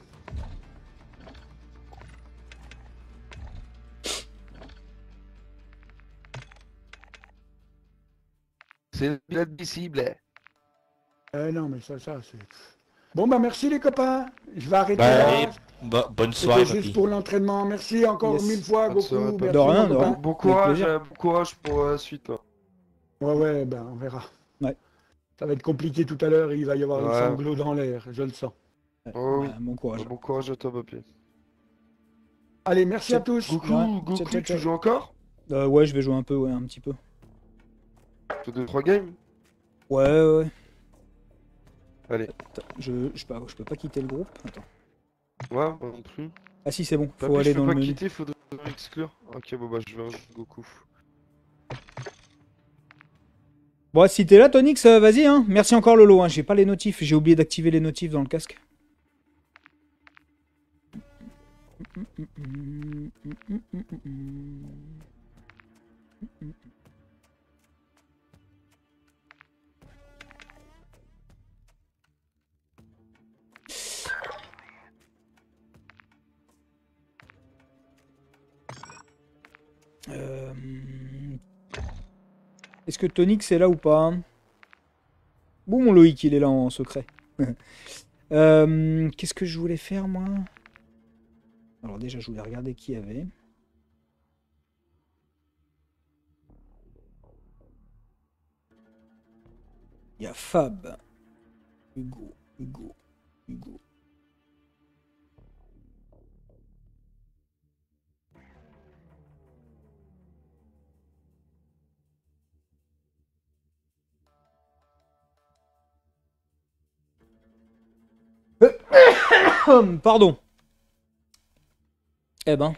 C'est inadmissible. Euh, non mais ça, ça c'est... Bon bah merci les copains. Je vais arrêter bah, là. Bah, bonne soirée. C'était juste pour l'entraînement. Merci encore yes. mille fois, Goku. De rien, de rien. Bon courage, euh, bon courage pour la suite. Là. Ouais, ouais, ben on verra. Ouais. Ça va être compliqué tout à l'heure, il va y avoir ouais. un sanglot dans l'air, je le sens. Oh, ouais, bon courage. Bon courage à toi, papier. Allez, merci Ciao. à tous. Goku, ouais. Goku, ciao, ciao, tu joues encore euh, Ouais, je vais jouer un peu, ouais, un petit peu. Tu fais deux trois games Ouais, ouais. Allez. Attends, je, je, peux, je peux pas quitter le groupe. Attends. Ouais, moi non plus. Ah si, c'est bon, faut Papy, aller je peux dans pas le menu. quitter, faudrait exclure. Ok, bon bah je vais rajouter Goku. Bon, si t'es là, Tonix, euh, vas-y, hein. Merci encore, Lolo. Hein. J'ai pas les notifs, j'ai oublié d'activer les notifs dans le casque. Euh... Est-ce que Tonix est là ou pas? Bon, mon Loïc, il est là en secret. euh, Qu'est-ce que je voulais faire, moi? Alors déjà, je voulais regarder qui y avait. Il y a Fab. Hugo, Hugo, Hugo. Pardon. Eh ben.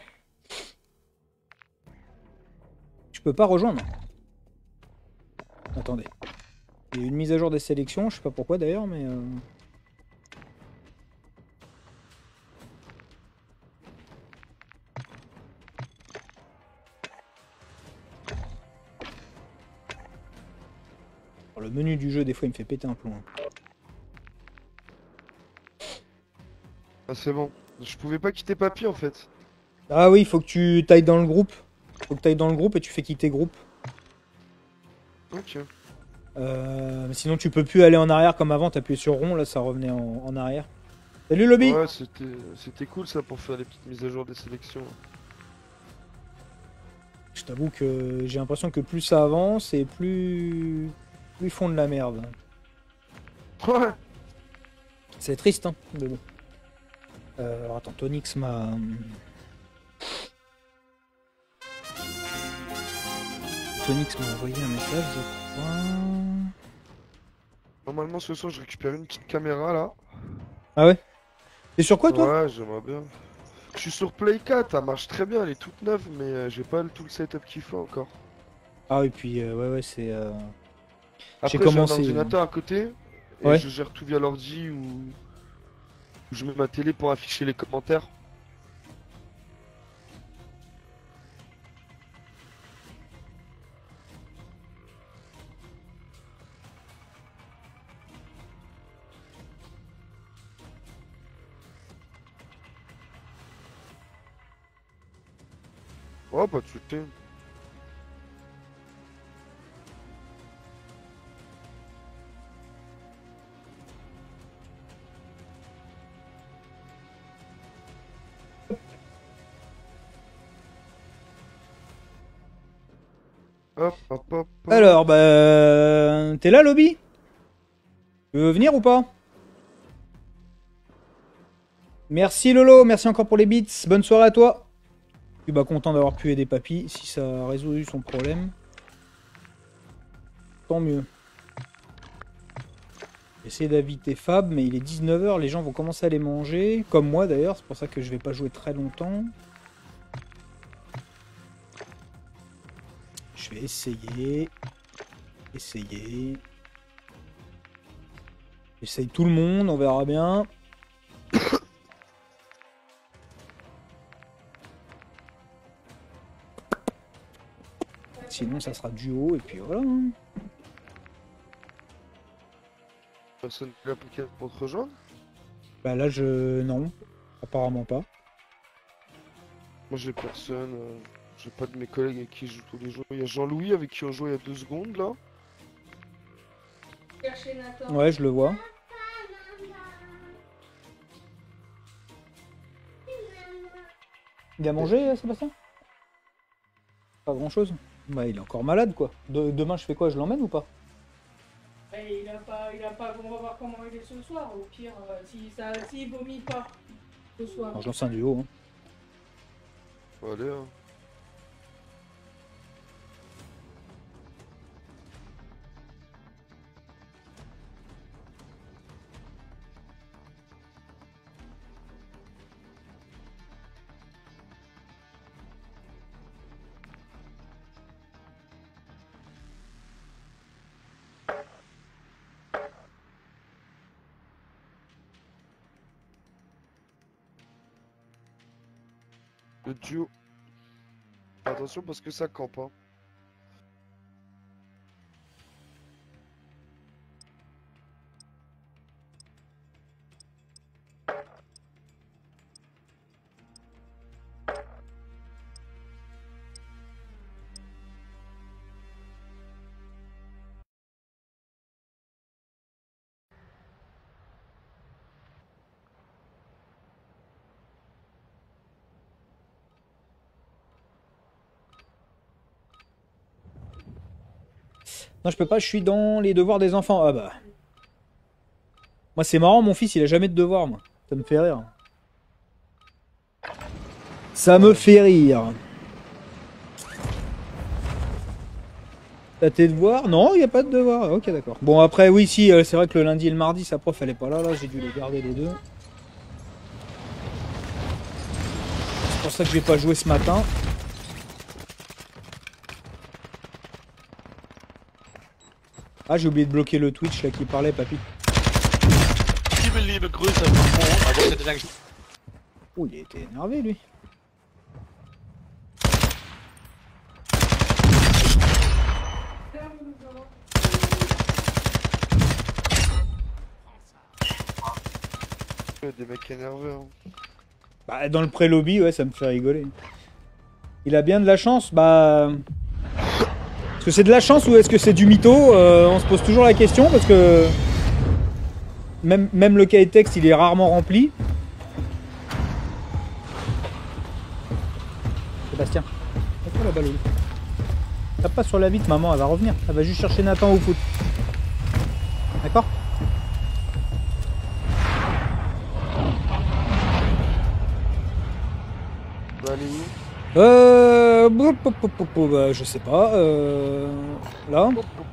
Je peux pas rejoindre. Attendez. Il y a eu une mise à jour des sélections, je sais pas pourquoi d'ailleurs, mais... Euh... Le menu du jeu, des fois, il me fait péter un plomb. Ah c'est bon. Je pouvais pas quitter Papy en fait. Ah oui, il faut que tu tailles dans le groupe. Faut que tu ailles dans le groupe et tu fais quitter groupe. Ok. Euh, sinon tu peux plus aller en arrière comme avant, t'appuies sur rond, là ça revenait en, en arrière. Salut Lobby. Ouais, c'était cool ça pour faire les petites mises à jour des sélections. Je t'avoue que j'ai l'impression que plus ça avance et plus... plus ils font de la merde. Ouais. C'est triste hein, mais bon. Euh, alors attends, Tonix m'a... Tonix m'a envoyé un message, je crois. Normalement ce soir je récupère une petite caméra là. Ah ouais? T'es sur quoi toi? Ouais, j'aimerais bien. Je suis sur Play quatre, elle marche très bien, elle est toute neuve, mais euh, j'ai pas tout le setup qu'il faut encore. Ah et puis euh, ouais ouais c'est... Euh... Après j'ai un ordinateur à côté, et ouais. je gère tout via l'ordi ou... ou je mets ma télé pour afficher les commentaires. Oh, pas de soucis. Hop, hop, hop, hop. Alors, bah... T'es là, Lobby? Tu veux venir ou pas? Merci Lolo, merci encore pour les bits. Bonne soirée à toi. Puis bah content d'avoir pu aider Papy, si ça a résolu son problème. Tant mieux. J'essaie d'inviter Fab, mais il est dix-neuf heures, les gens vont commencer à les manger. Comme moi d'ailleurs, c'est pour ça que je vais pas jouer très longtemps. Je vais essayer. Essayer. J'essaye tout le monde, on verra bien. Sinon ça sera duo et puis voilà. Personne n'a appliqué pour te rejoindre? Bah là je... non, apparemment pas. Moi j'ai personne, euh... j'ai pas de mes collègues avec qui je joue tous les jours. Il y a Jean-Louis avec qui on joue il y a deux secondes là. Ouais je le vois. Il a mangé Sébastien? Pas grand chose. Bah il est encore malade quoi. De demain je fais quoi? Je l'emmène ou pas? Et il a pas, il a pas, on va voir comment il est ce soir. Au pire, euh, si ça, s'il vomit pas ce soir. Alors, je lance un duo. Hein. Allez, hein. Le duo. Attention parce que ça campe. Hein. Non, je peux pas, je suis dans les devoirs des enfants. Ah bah. Moi, c'est marrant, mon fils, il a jamais de devoirs, moi. Ça me fait rire. Ça me fait rire. T'as tes devoirs? Non, il n'y a pas de devoirs. Ok, d'accord. Bon, après, oui, si, euh, c'est vrai que le lundi et le mardi, sa prof, elle est pas là. Là, j'ai dû les garder les deux. C'est pour ça que je vais pas jouer ce matin. Ah, j'ai oublié de bloquer le Twitch là qui parlait, papy. Oh, il a été énervé lui. Il y a des mecs énervés. Hein. Bah, dans le pré-lobby, ouais, ça me fait rigoler. Il a bien de la chance, bah. Est-ce que c'est de la chance ou est-ce que c'est du mytho? euh, On se pose toujours la question parce que même, même le cahier de texte il est rarement rempli. Sébastien, mets-toi la balle au lit. Tape pas sur la vitre, maman, elle va revenir. Elle va juste chercher Nathan au foot. D'accord? Bah, allez où? Euh... Bah, je sais pas. Euh... Là.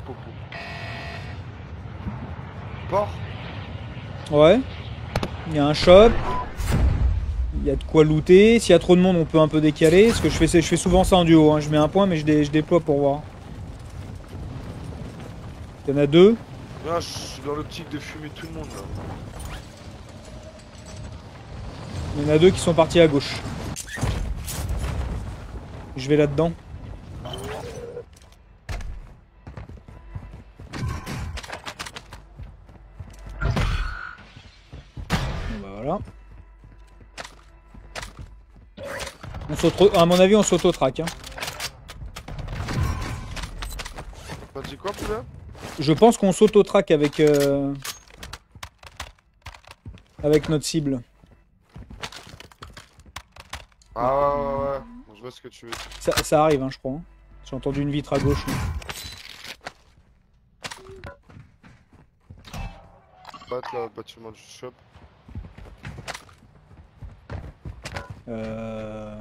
Port. Ouais. Il y a un shop. Il y a de quoi looter. S'il y a trop de monde, on peut un peu décaler. Ce que je fais, c'est je fais souvent ça en duo. Hein. Je mets un point, mais je, dé, je déploie pour voir. Il y en a deux. Là, je suis dans l'optique de fumer tout le monde là. Il y en a deux qui sont partis à gauche. Je vais là-dedans. Voilà. On s'auto... À mon avis, on s'auto-traque. Hein. T'as dit quoi, poulet? Je pense qu'on s'auto-traque avec... Euh... avec notre cible. Ah ouais, ouais, ouais. Je vois ce que tu veux. Ça, ça arrive, hein, je crois. Hein. J'ai entendu une vitre à gauche. Mais... Battre là, bâtiment du shop. Euh...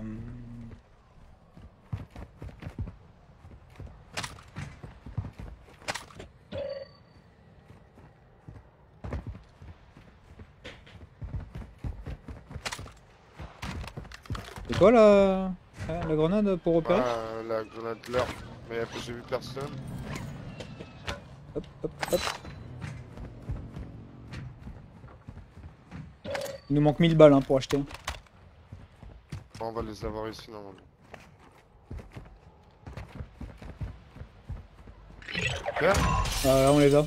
C'est quoi la... la grenade pour repérer? Ah, la grenade l'heure, mais j'ai vu personne. Hop, hop, hop. Il nous manque mille balles hein, pour acheter. Bon, on va les avoir ici normalement. Super. Ah, là on les a.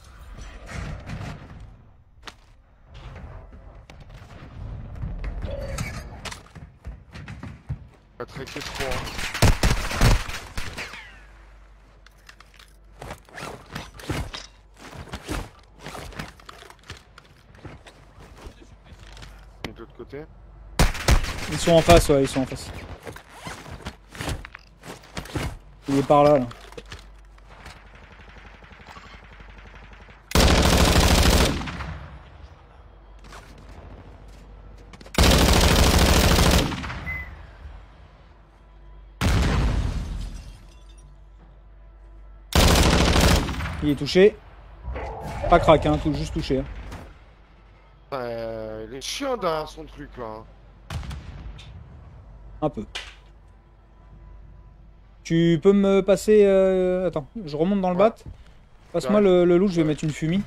Pas très question. Hein. De l'autre côté. Ils sont en face, ouais, ils sont en face. Il est par là, là. Il est touché. Pas crack, hein, tout juste touché. Hein. Euh, il est chiant derrière son truc là. Hein. Un peu. Tu peux me passer... Euh... Attends, je remonte dans le ouais. bat. Passe-moi le, le loup, je vais ouais. mettre une fumée.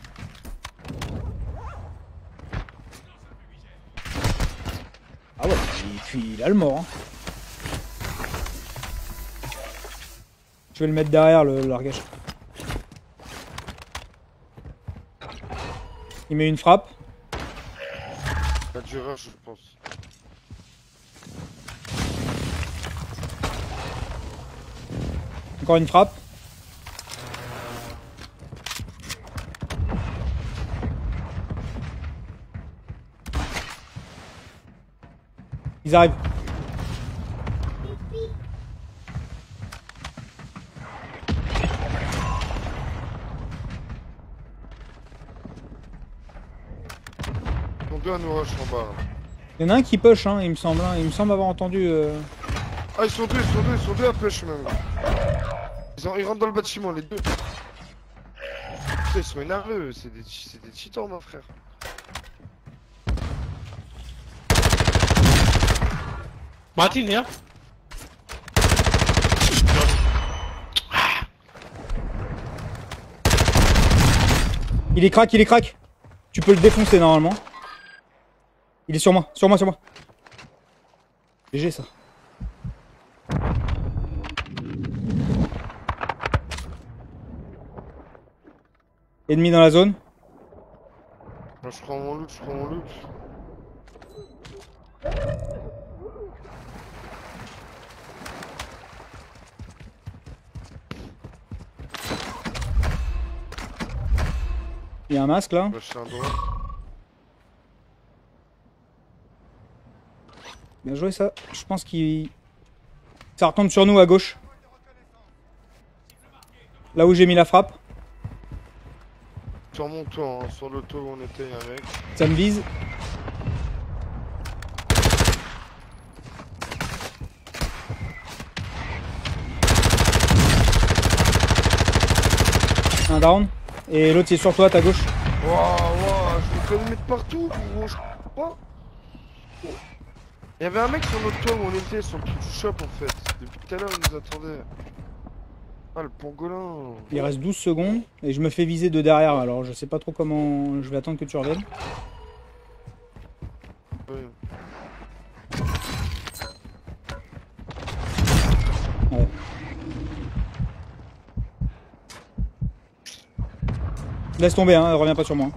Ah ouais, et puis il a le mort. Hein. Je vais le mettre derrière le largage. Il met une frappe. La dureur, je pense. Encore une frappe. Ils arrivent. Ils ont deux à nous rush en bas. Il y en a un qui push, hein, il me semble. Hein. Il me semble avoir entendu. Euh... Ah, ils sont deux, ils sont deux, ils sont deux à push même. Ils, ont, ils rentrent dans le bâtiment, les deux. Putain, ils sont énerveux, c'est des, des cheaters, mon frère. Martin, ja? Il est crack, il est crack. Tu peux le défoncer normalement. Il est sur moi, sur moi, sur moi. G G ça. Ennemi dans la zone. Moi, je prends mon loot, je prends mon loot. Il y a un masque là. Un Bien joué ça. Je pense qu'il... Ça retombe sur nous à gauche. Là où j'ai mis la frappe. Sur mon toit, hein, sur le toit où on était avec. Ça me vise. Un down. Et l'autre il est sur toi à ta gauche. Waouh, waouh, je peux le mettre partout, gros, je comprends pas. Il y avait un mec sur notre toit où on était, sur le truc du shop en fait. Depuis tout à l'heure, il nous attendait. Ah, le pangolin. Il reste douze secondes et je me fais viser de derrière, alors je sais pas trop comment... Je vais attendre que tu reviennes. Oui. Ouais. Laisse tomber, hein, reviens pas sur moi.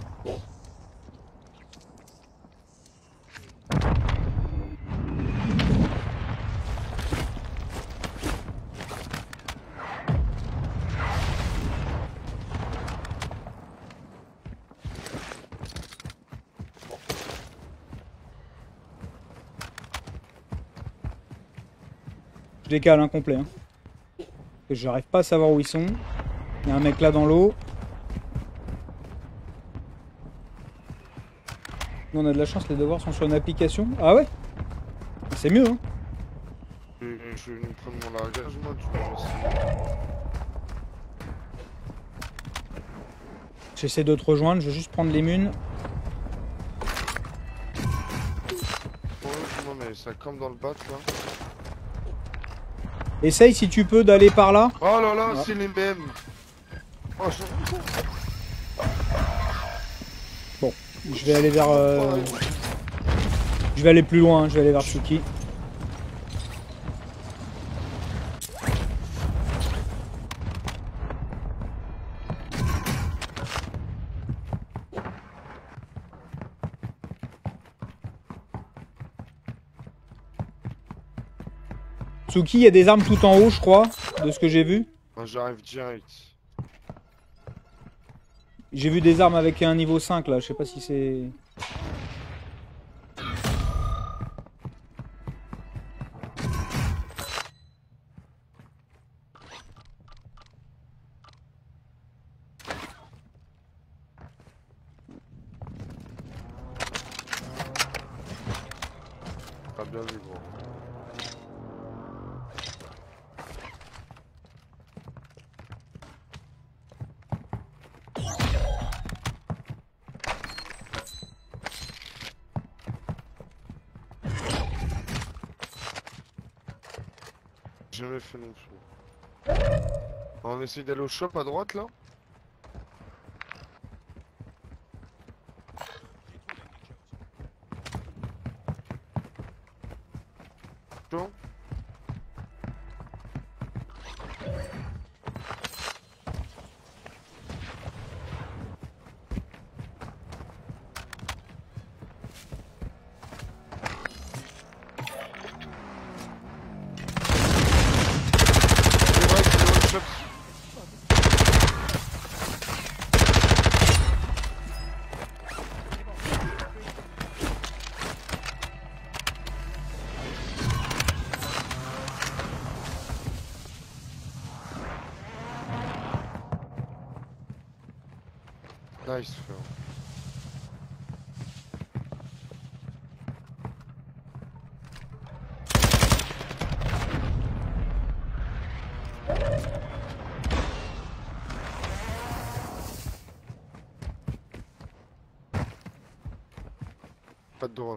Je décale un complet. Hein. J'arrive pas à savoir où ils sont. Il y a un mec là dans l'eau. On a de la chance, les devoirs sont sur une application. Ah ouais? c'est mieux, hein. Je, je vais me prendre mon largage, moi, tu vois aussi. J'essaie de te rejoindre, je veux juste prendre les munes. Non mais ça campe dans le bat là. Essaye si tu peux d'aller par là. Oh là là, ah. c'est les mêmes. Oh, je... Bon, je vais aller vers... Euh... Je vais aller plus loin, je vais aller vers Tsuki. Tsuki, il y a des armes tout en haut, je crois, de ce que j'ai vu. Ah, j'arrive direct. J'ai vu des armes avec un niveau cinq là, je sais pas si c'est... Pas bien vu, gros. Jamais fait non plus. On essaie d'aller au shop à droite là. Bon. Nice, frère. Pas de drone.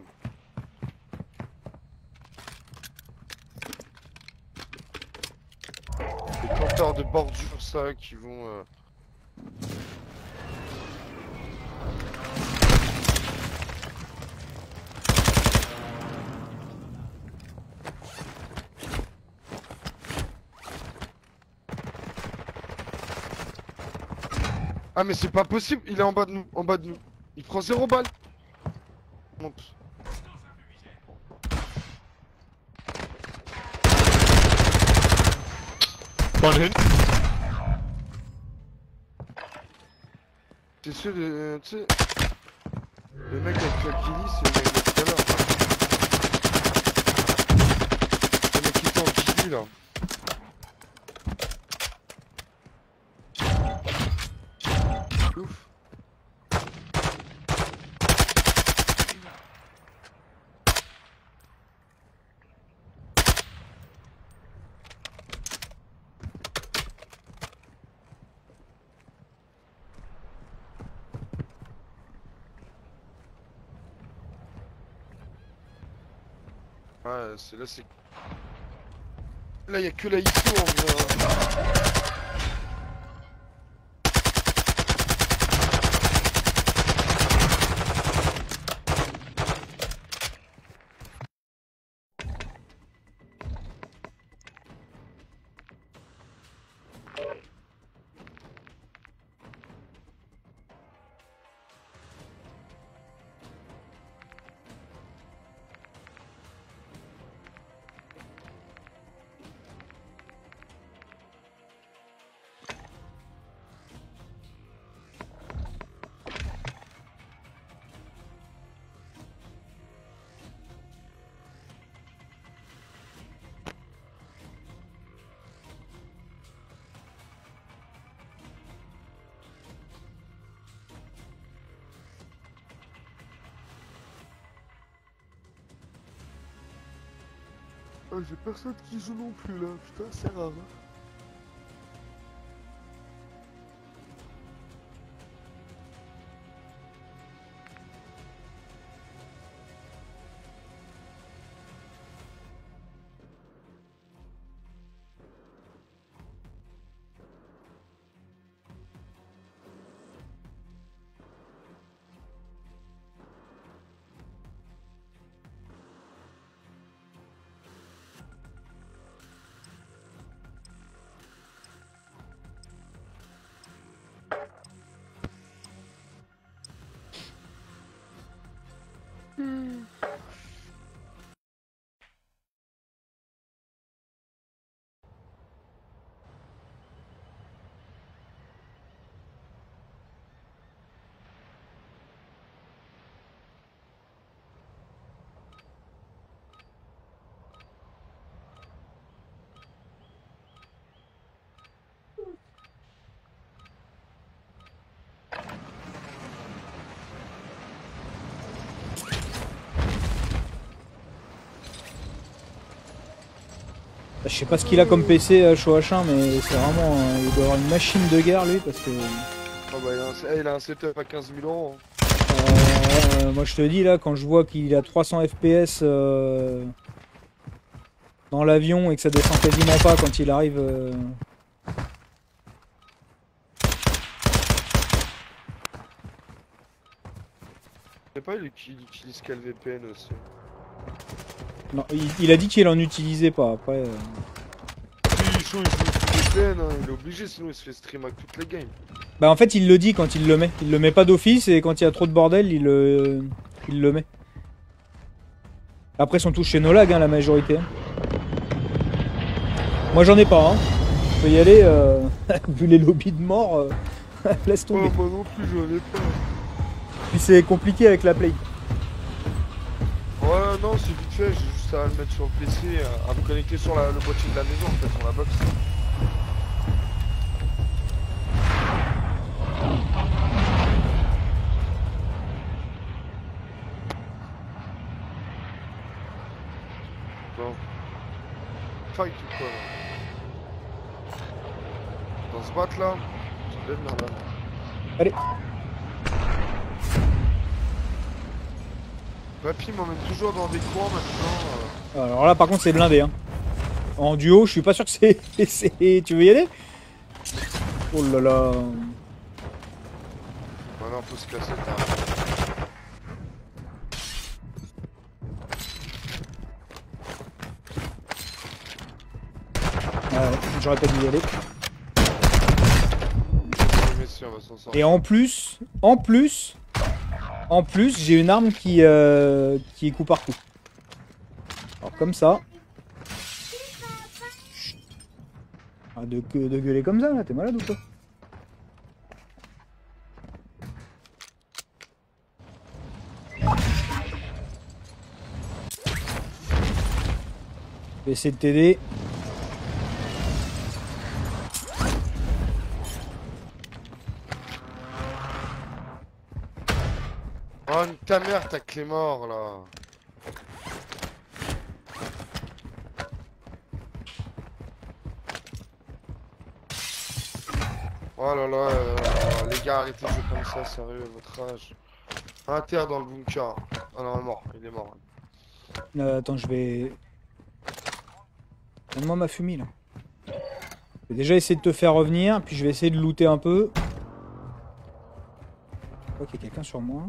Les compteurs de bordure, ça, qui vont... Euh... Ah mais c'est pas possible, il est en bas de nous, en bas de nous. Il prend zéro balle. Monte. Bon, j'ai une. C'est sûr, le, tu sais, le mec avec la guilly, c'est le mec de tout à l'heure. Le mec qui est en guilly là. Ouf. Ouais, c'est là, c'est... Là, y'a que la I S O en vrai. Oh, j'ai personne qui joue non plus là, putain, c'est rare. Hein. Je sais pas ce qu'il a comme P C H O H un, mais c'est vraiment. Euh, il doit avoir une machine de guerre lui parce que. Oh bah il a un, il a un setup à quinze mille euros. Euh, moi je te dis là, quand je vois qu'il a trois cents F P S euh, dans l'avion et que ça descend quasiment pas quand il arrive. Euh... Je sais pas, il utilise quel V P N aussi. Non, il, il a dit qu'il en utilisait pas, après... Euh... Il joue, il joue V P N, hein. Il est obligé, sinon il se fait stream avec toutes les games. Bah en fait il le dit quand il le met, il le met pas d'office et quand il y a trop de bordel il, euh, il le met. Après ils sont tous chez Nolag hein, la majorité. Hein. Moi j'en ai pas, hein. Je peux y aller, euh... vu les lobbies de mort, euh... laisse tomber. Oh, moi non plus j'en ai pas. Puis c'est compliqué avec la play. Ouais non c'est vite fait, j'ai juste à le mettre sur le P C, à me connecter sur la, le boîtier de la maison en fait, sur la box. Bon. Fight ou quoi là? Dans ce battre là, je lève là là. Allez. Papy m'emmène toujours dans des coins maintenant. Euh... Alors là par contre c'est blindé hein. En duo je suis pas sûr que c'est... Tu veux y aller? Oh là là. Maintenant faut se classer. Ah ouais, j'aurais pas dû y aller. Messieurs, on va s'en sortir. Et en plus, en plus... En plus, j'ai une arme qui, euh, qui est coup par coup. Alors comme ça. Ah, de, de gueuler comme ça là, t'es malade ou quoi? Je vais essayer de t'aider. Oh ta mère, ta clé mort là. Oh là là, euh, les gars arrêtez de jouer comme ça, sérieux, votre âge. Un terre dans le bunker. Ah non, il est mort, il est mort. Euh, attends, je vais... Donne-moi ma fumée là. Je vais déjà essayer de te faire revenir, puis je vais essayer de looter un peu. Je crois qu'il y a quelqu'un sur moi.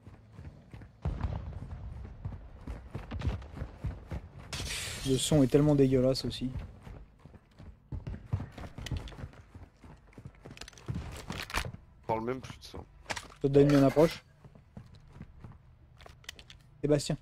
Le son est tellement dégueulasse aussi. On parle même plus de ça. D'autres d'ennemis en approche. Sébastien.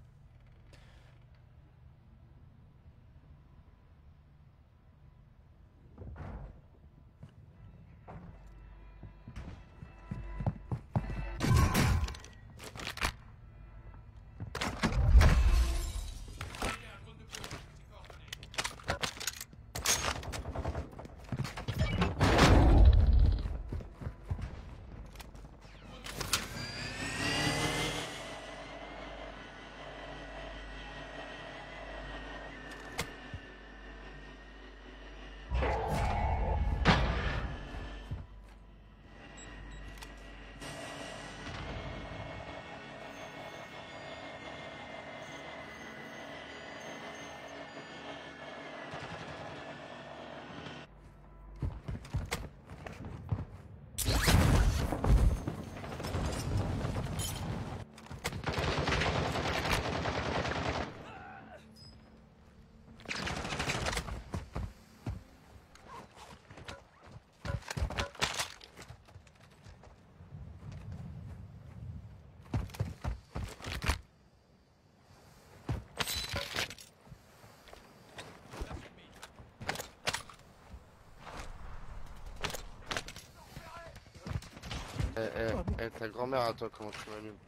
eh, eh, ta grand-mère à toi, comment tu m'allumes?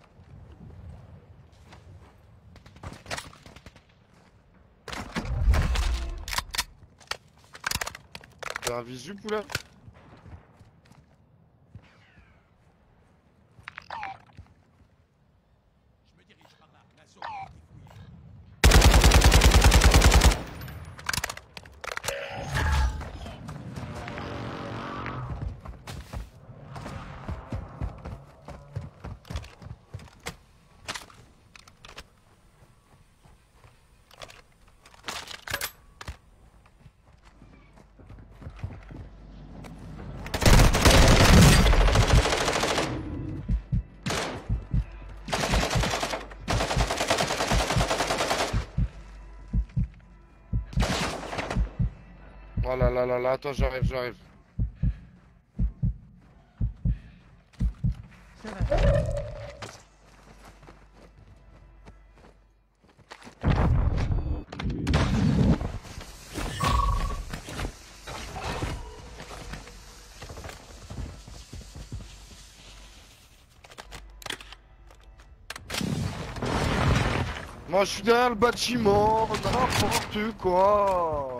T'as un visu, poulet? Oh là là là là, attends, j'arrive, j'arrive. Moi je suis derrière le bâtiment, n'importe quoi.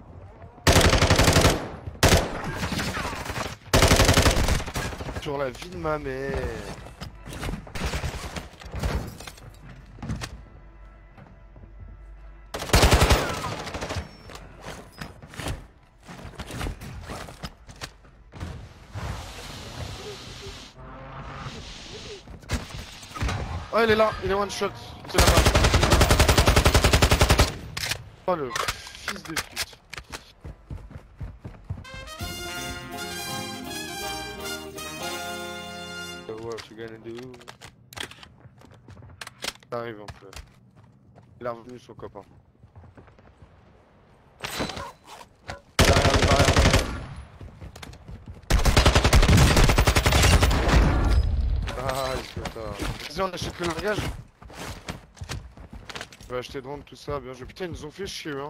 Sur la vie de ma mère. Oh il est là, il est one shot. C'est là-bas. Oh le fils de pute. What you gonna do? Ça arrive un peu. Il est revenu son copain. Derrière le barrière. Ah, il se fait. Vas-y, on achète le largage. On va acheter de vendre tout ça, bien joué. Putain, ils nous ont fait chier, hein.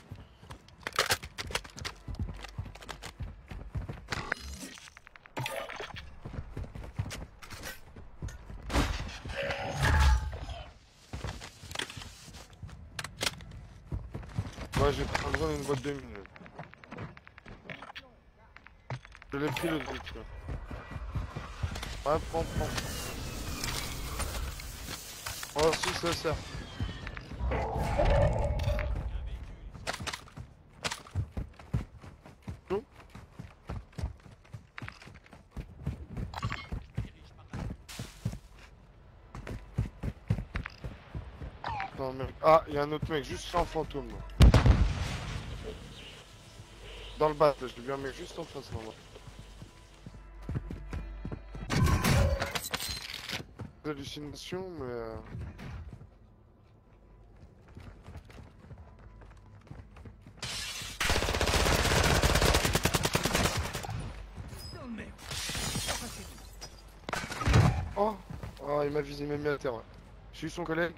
Ouais, j'ai pris un drone et une boîte de mine. Je l'ai pris le truc. Ouais, prends, prends. Oh, si, ça sert. Non. Non, mec. Ah, il y a un autre mec, juste en fantôme. Dans le bas, je l'ai vu un mec juste en face, non, moi. Des hallucinations, mais... Euh... Oh, oh, il m'a visé, il m'a mis à terre. Je suis son collègue.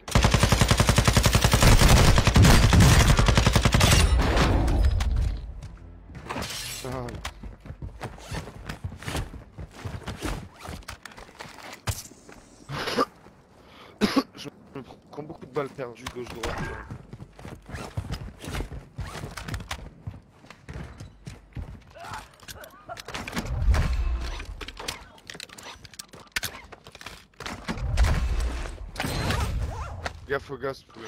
Ah. Je me prends beaucoup de balles perdues gauche-droite. Gaffe au gaz, poulet.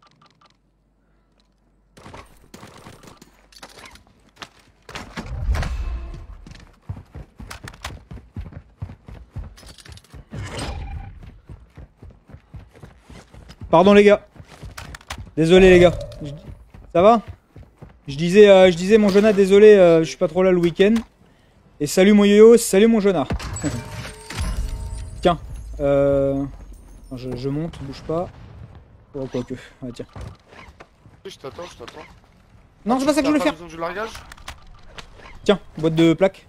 Pardon les gars. Désolé les gars. Je... Ça va? Je disais, euh, je disais mon Jonah, désolé, euh, je suis pas trop là le week-end. Et salut mon yo-yo, salut mon Jonah. Tiens. Euh... Je, je monte, bouge pas. Oh quoi que. Ah, tiens. Je t'attends, je t'attends. Non, c'est pas ça que je voulais faire. Du largage. Tiens, boîte de plaques.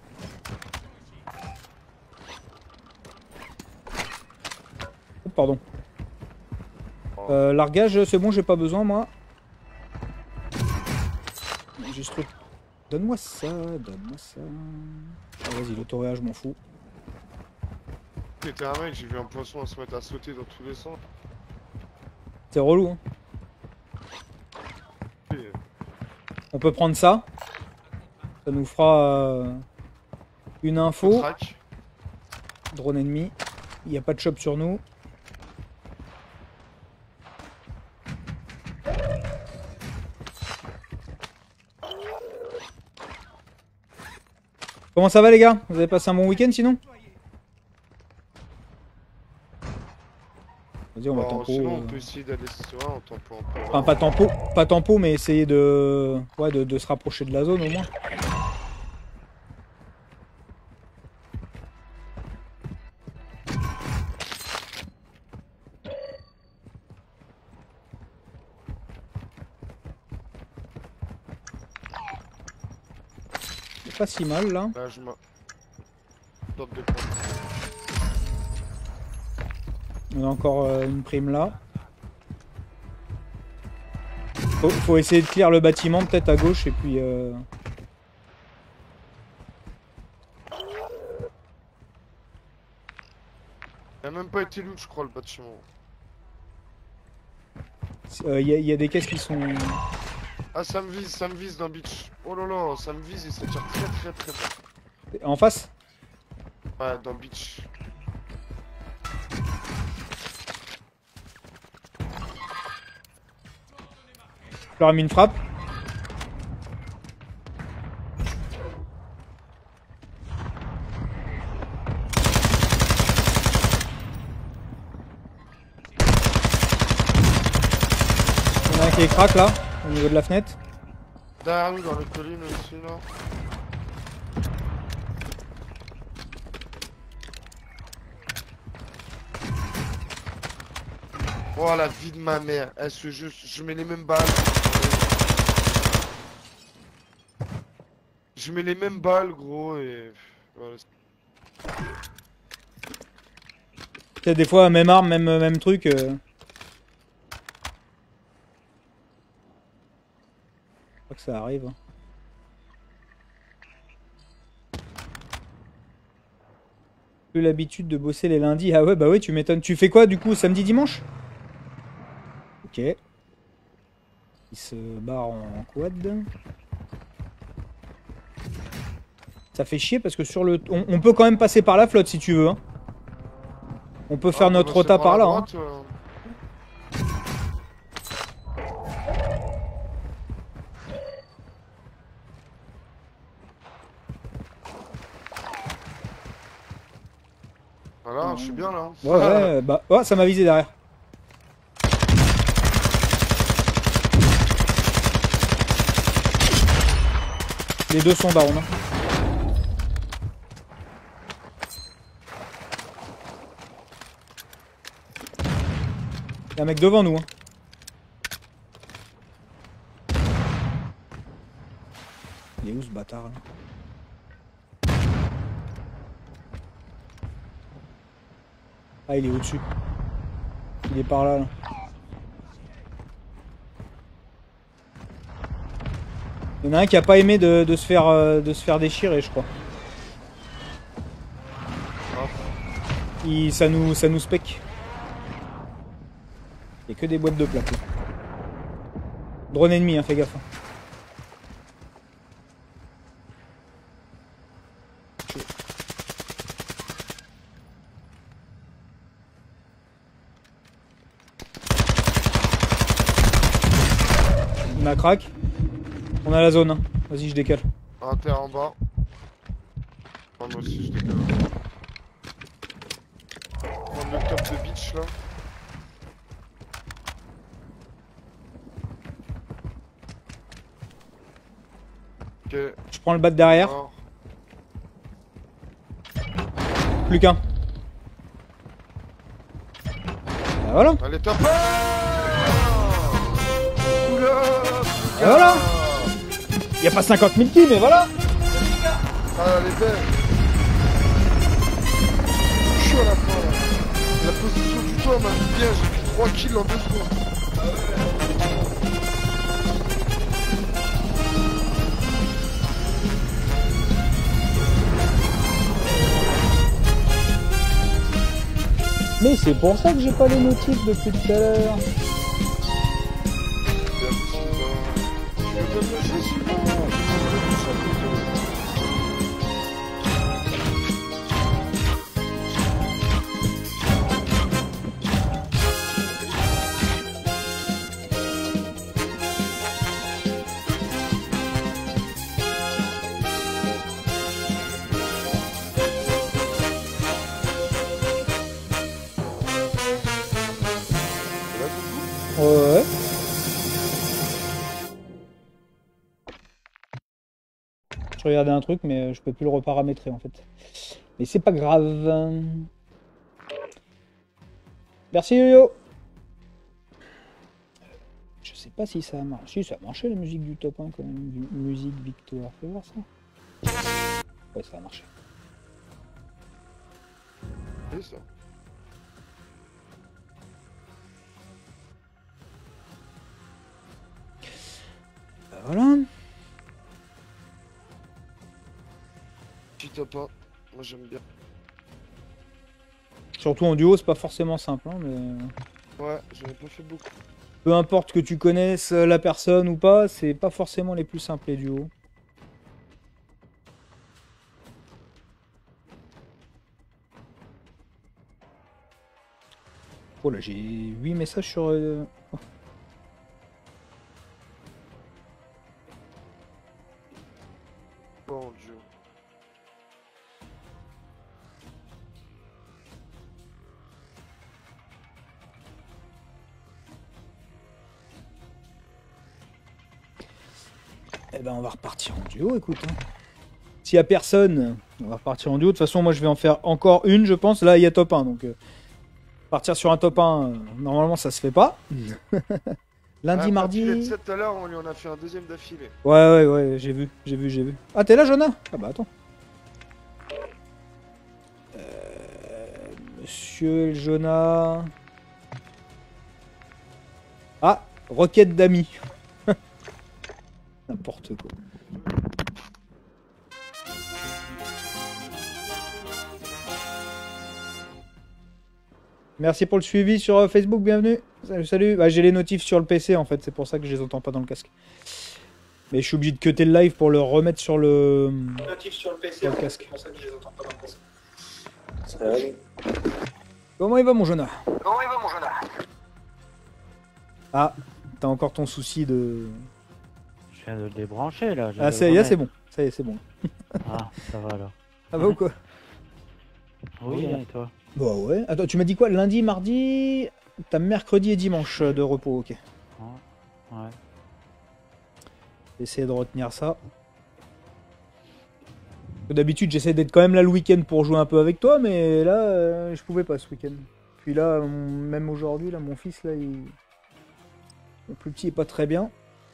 Oh, pardon. Euh, largage, c'est bon, j'ai pas besoin moi. Juste truc. Donne-moi ça, donne-moi ça. Ah, vas-y, l'autoréa, je m'en fous. péter un mec, j'ai vu un poisson à se mettre à sauter dans tous les sens. C'est relou. Hein. Et... On peut prendre ça. Ça nous fera euh, une info. Drone ennemi. Il n'y a pas de shop sur nous. Comment ça va les gars? Vous avez passé un bon week-end sinon? Vas-y, on va tempo. Sinon on peut essayer d'aller sur un en tempo. Enfin pas tempo, pas tempo mais essayer de... Ouais, de, de se rapprocher de la zone au moins. Pas si mal là. Là je m'en... D'autres de points. On a encore euh, une prime là. Faut, faut essayer de clear le bâtiment peut-être à gauche et puis... Euh... Il a même pas été loot je crois le bâtiment. Il euh, y, y a des caisses qui sont... Ah ça me vise, ça me vise dans beach. Oh là là, ça me vise et ça tire très très très bien. En face? Ouais, dans beach. Je leur ai mis une frappe. Il y en a un qui est crack là, au niveau de la fenêtre. Derrière nous dans les collines aussi là. Oh la vie de ma mère, elle se jeu, je mets les mêmes balles. Je mets les mêmes balles gros et... Voilà. Tu sais, des fois même arme, même, même truc. Euh... Je crois que ça arrive. Plus l'habitude de bosser les lundis. Ah ouais bah ouais tu m'étonnes. Tu fais quoi du coup samedi dimanche? Ok. Il se barre en quad. Ça fait chier parce que sur le... On, on peut quand même passer par la flotte si tu veux. Hein. On peut faire ah, notre rota par là. Droite, hein. euh... Voilà, je suis bien là. Ouais, ouais, bah, oh, ça m'a visé derrière. Les deux sont down. Hein. Il y a un mec devant nous. Hein. Il est où ce bâtard là? Ah, il est au-dessus. Il est par là, là. Il y en a un qui a pas aimé de, de, se, faire, euh, de se faire déchirer, je crois. Il, ça nous, ça nous spec. Il n'y a que des boîtes de plaques là. Drone ennemi, hein, fais gaffe. On a crack. On a la zone. Hein. Vas-y, je décale. Un terre en bas. Oh, moi aussi, je décale. Prendre le top de beach là. Ok. Je prends le bat derrière. Oh. Plus qu'un. Bah voilà. Allez, top. Et voilà. Il n'y a pas cinquante mille kills mais voilà. Ah les belles. Chaud à la fin là. La position du toit m'a mis bien, j'ai pris trois kills en deux secondes. Mais c'est pour ça que j'ai pas les notifs depuis tout à l'heure. Ouais. Je regardais un truc, mais je peux plus le reparamétrer en fait. Mais c'est pas grave. Merci Yo-Yo. Je sais pas si ça a marché. Si, ça a marché la musique du top un quand même. Musique victoire. Fais voir ça. Ouais, ça a marché. C'est ça. Voilà. Petit top un, moi j'aime bien. Surtout en duo, c'est pas forcément simple, hein, mais... Ouais, j'en ai pas fait beaucoup. Peu importe que tu connaisses la personne ou pas, c'est pas forcément les plus simples les duos. Oh là, j'ai huit messages sur... Euh... Oh. Bon Dieu. Eh ben on va repartir en duo, écoute. Hein. S'il y a personne, on va repartir en duo. De toute façon, moi je vais en faire encore une, je pense. Là, il y a top un, donc... Euh, partir sur un top un, euh, normalement ça se fait pas. Lundi, ah, mardi... Tout à l'heure, on lui en a fait un deuxième d'affilée. Ouais, ouais, ouais, j'ai vu, j'ai vu, j'ai vu. Ah, t'es là, Jonah? Ah bah attends. Euh... Monsieur Jonah... Ah, requête d'amis. N'importe quoi. Merci pour le suivi sur Facebook, bienvenue. Salut, salut. Bah, j'ai les notifs sur le P C en fait, c'est pour ça que je les entends pas dans le casque. Mais je suis obligé de cutter le live pour le remettre sur le, notifs sur le P C, sur le casque. C'est pour ça que je les entends pas dans le casque. Salut. Comment il va mon Jonah? Comment il va mon Jonah? Ah, t'as encore ton souci de... Je viens de le débrancher là. Ah, ça y est, c'est bon. Ça y est, c'est bon. Ah, ça va alors. Ça va ou quoi? Oui, et toi? Bah ouais. Attends, tu m'as dit quoi? Lundi, mardi? T'as mercredi et dimanche de repos, ok. Ouais. Essayer de retenir ça. D'habitude, j'essaie d'être quand même là le week-end pour jouer un peu avec toi, mais là, euh, je pouvais pas ce week-end. Puis là, mon... même aujourd'hui, là, mon fils, là, il... mon plus petit est pas très bien.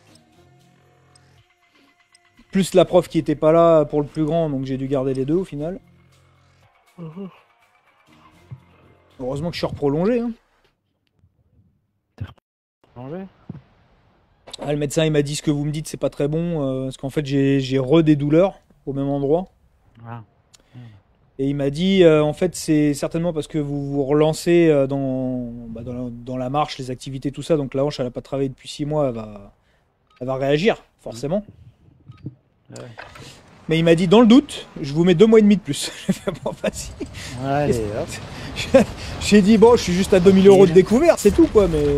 Plus la prof qui était pas là pour le plus grand, donc j'ai dû garder les deux au final. Mmh. Heureusement que je suis reprolongé. Hein. T'es reprolongé? Ah, le médecin il m'a dit ce que vous me dites c'est pas très bon, euh, parce qu'en fait j'ai re des douleurs au même endroit. Ah. Mmh. Et il m'a dit euh, en fait c'est certainement parce que vous vous relancez euh, dans, bah, dans, la, dans la marche, les activités, tout ça, donc la hanche elle a pas travaillé depuis six mois, elle va, elle va réagir forcément. Mmh. Ouais. Mais il m'a dit dans le doute, je vous mets deux mois et demi de plus. J'ai fait bon vas-y. Allez, hop. J'ai dit bon je suis juste à deux mille euros de découvert, c'est tout quoi, mais...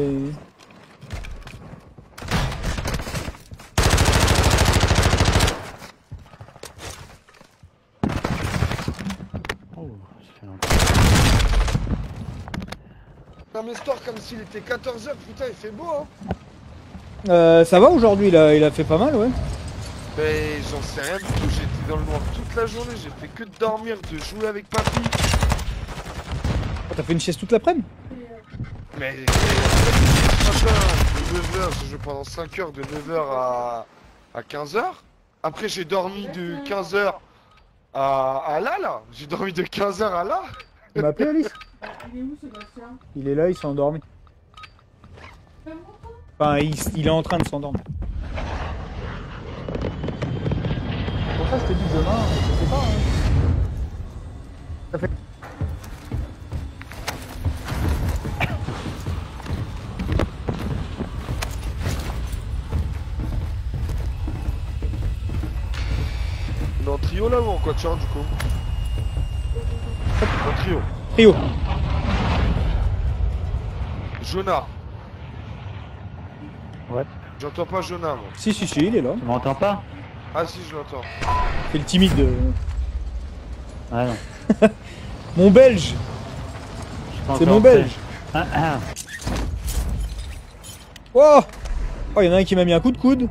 Oh, un mestor comme s'il était quatorze heures, putain il fait beau hein. Euh, ça va aujourd'hui, là, il a fait pas mal ouais. Mais j'en sais rien du tout, j'étais dans le noir toute la journée, j'ai fait que de dormir, de jouer avec papy. Oh, t'as fait une sieste toute l'après-midi? Mais ce matin, de neuf heures, j'ai joué pendant cinq heures, de neuf heures à, à quinze heures. Après j'ai dormi de quinze heures à, à là, là. J'ai dormi de quinze heures à là. Tu m'as appelé Alice? Il est où Sébastien? Il est là, il s'est endormi. Enfin, il, il est en train de s'endormir. Pour ça, je te dis demain, je sais pas. Hein. Ça fait... trio là ou en quatuor du coup? En trio. Trio. Jonah. Ouais. J'entends pas Jonah moi. Si, si, si, il est là. Tu m'entends pas? Ah si, je l'entends. C'est le timide. euh. Ah non. Mon belge. C'est mon belge. Ah, ah. Oh, oh, il y en a un qui m'a mis un coup de coude.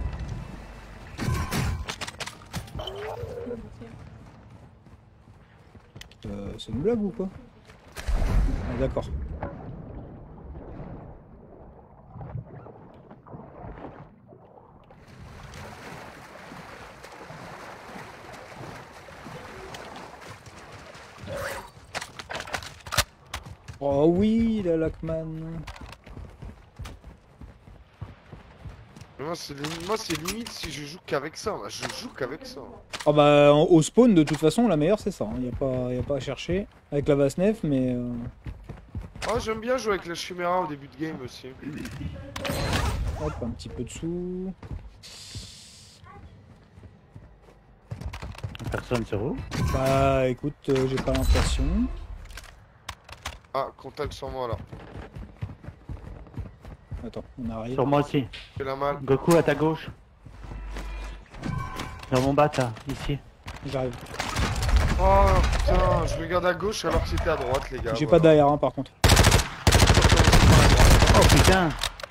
Euh, c'est une blague ou quoi? Ah, d'accord. Oh oui, la Lachman. Moi c'est limite, moi, c'est limite si je joue qu'avec ça, là. Je joue qu'avec ça. Ah bah au spawn de toute façon la meilleure c'est ça, il hein. n'y a, pas, y a pas à chercher. Avec la Vasnef mais... Euh... Oh j'aime bien jouer avec la Chimera au début de game aussi. Hop, un petit peu dessous. Personne sur où? Bah écoute, euh, j'ai pas l'impression. Ah, contact sur moi là. Attends, on arrive. Sur moi aussi. Fais la malle. Goku à ta gauche. Dans mon bat là, ici. J'arrive. Oh putain, je regarde à gauche alors que c'était à droite les gars. J'ai voilà. pas d'A R hein, par contre. Oh putain.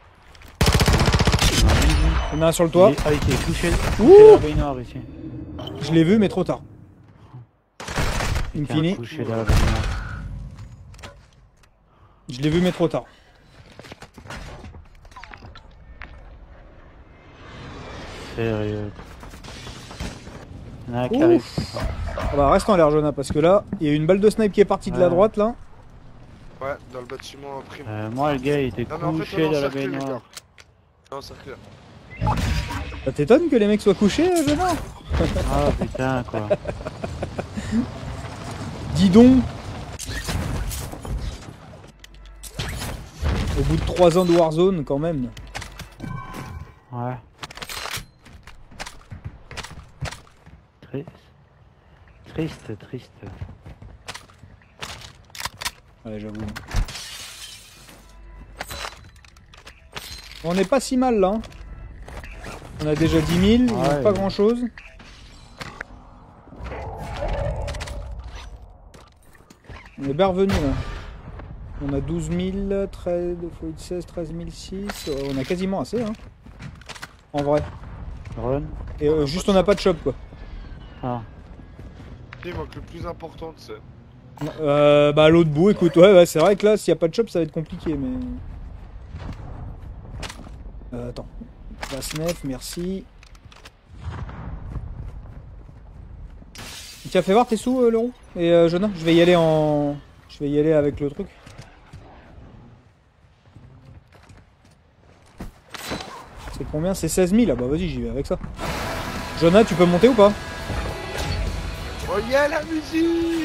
Il y en a un sur le toit. Il est... Ah, il est couché, couché Ouh, dans la baignoire ici. je l'ai vu mais trop tard. Il me finit. Couché dans la baignoire. Je l'ai vu mais trop tard. Sérieux. Il y en a un qui arrive. Ah bah reste en l'air Jonah parce que là, il y a une balle de snipe qui est partie de la Ouais. droite là. Ouais, dans le bâtiment en prime. Euh, moi le gars il était Non, mais en fait, couché on est dans la encerclé, les baignoire. gars. Non, cercle. Ça t'étonne que les mecs soient couchés euh, Jonah? Ah putain quoi. Dis donc. Au bout de trois ans de Warzone quand même. Ouais. Triste. Triste, triste. Ouais j'avoue. On n'est pas si mal là. Hein. On a déjà dix mille, il Ouais, manque pas ouais. grand chose. On est bien revenu là. On a douze mille, treize, deux fois seize, treize mille six. On a quasiment assez hein. En vrai. Run. Et euh, juste on n'a pas de shop quoi. Ah. Il manque le plus important de ça. Euh, bah à l'autre bout, écoute, ouais, ouais c'est vrai que là s'il n'y a pas de shop ça va être compliqué mais... Euh, attends. Vasnef, merci. Tu as fait voir tes sous, euh, le roux? Et euh, Jonah, je vais y aller en... Je vais y aller avec le truc. C'est combien? C'est seize mille, ah bah vas-y, j'y vais avec ça. Jonah, tu peux monter ou pas? Oh yeah la musique!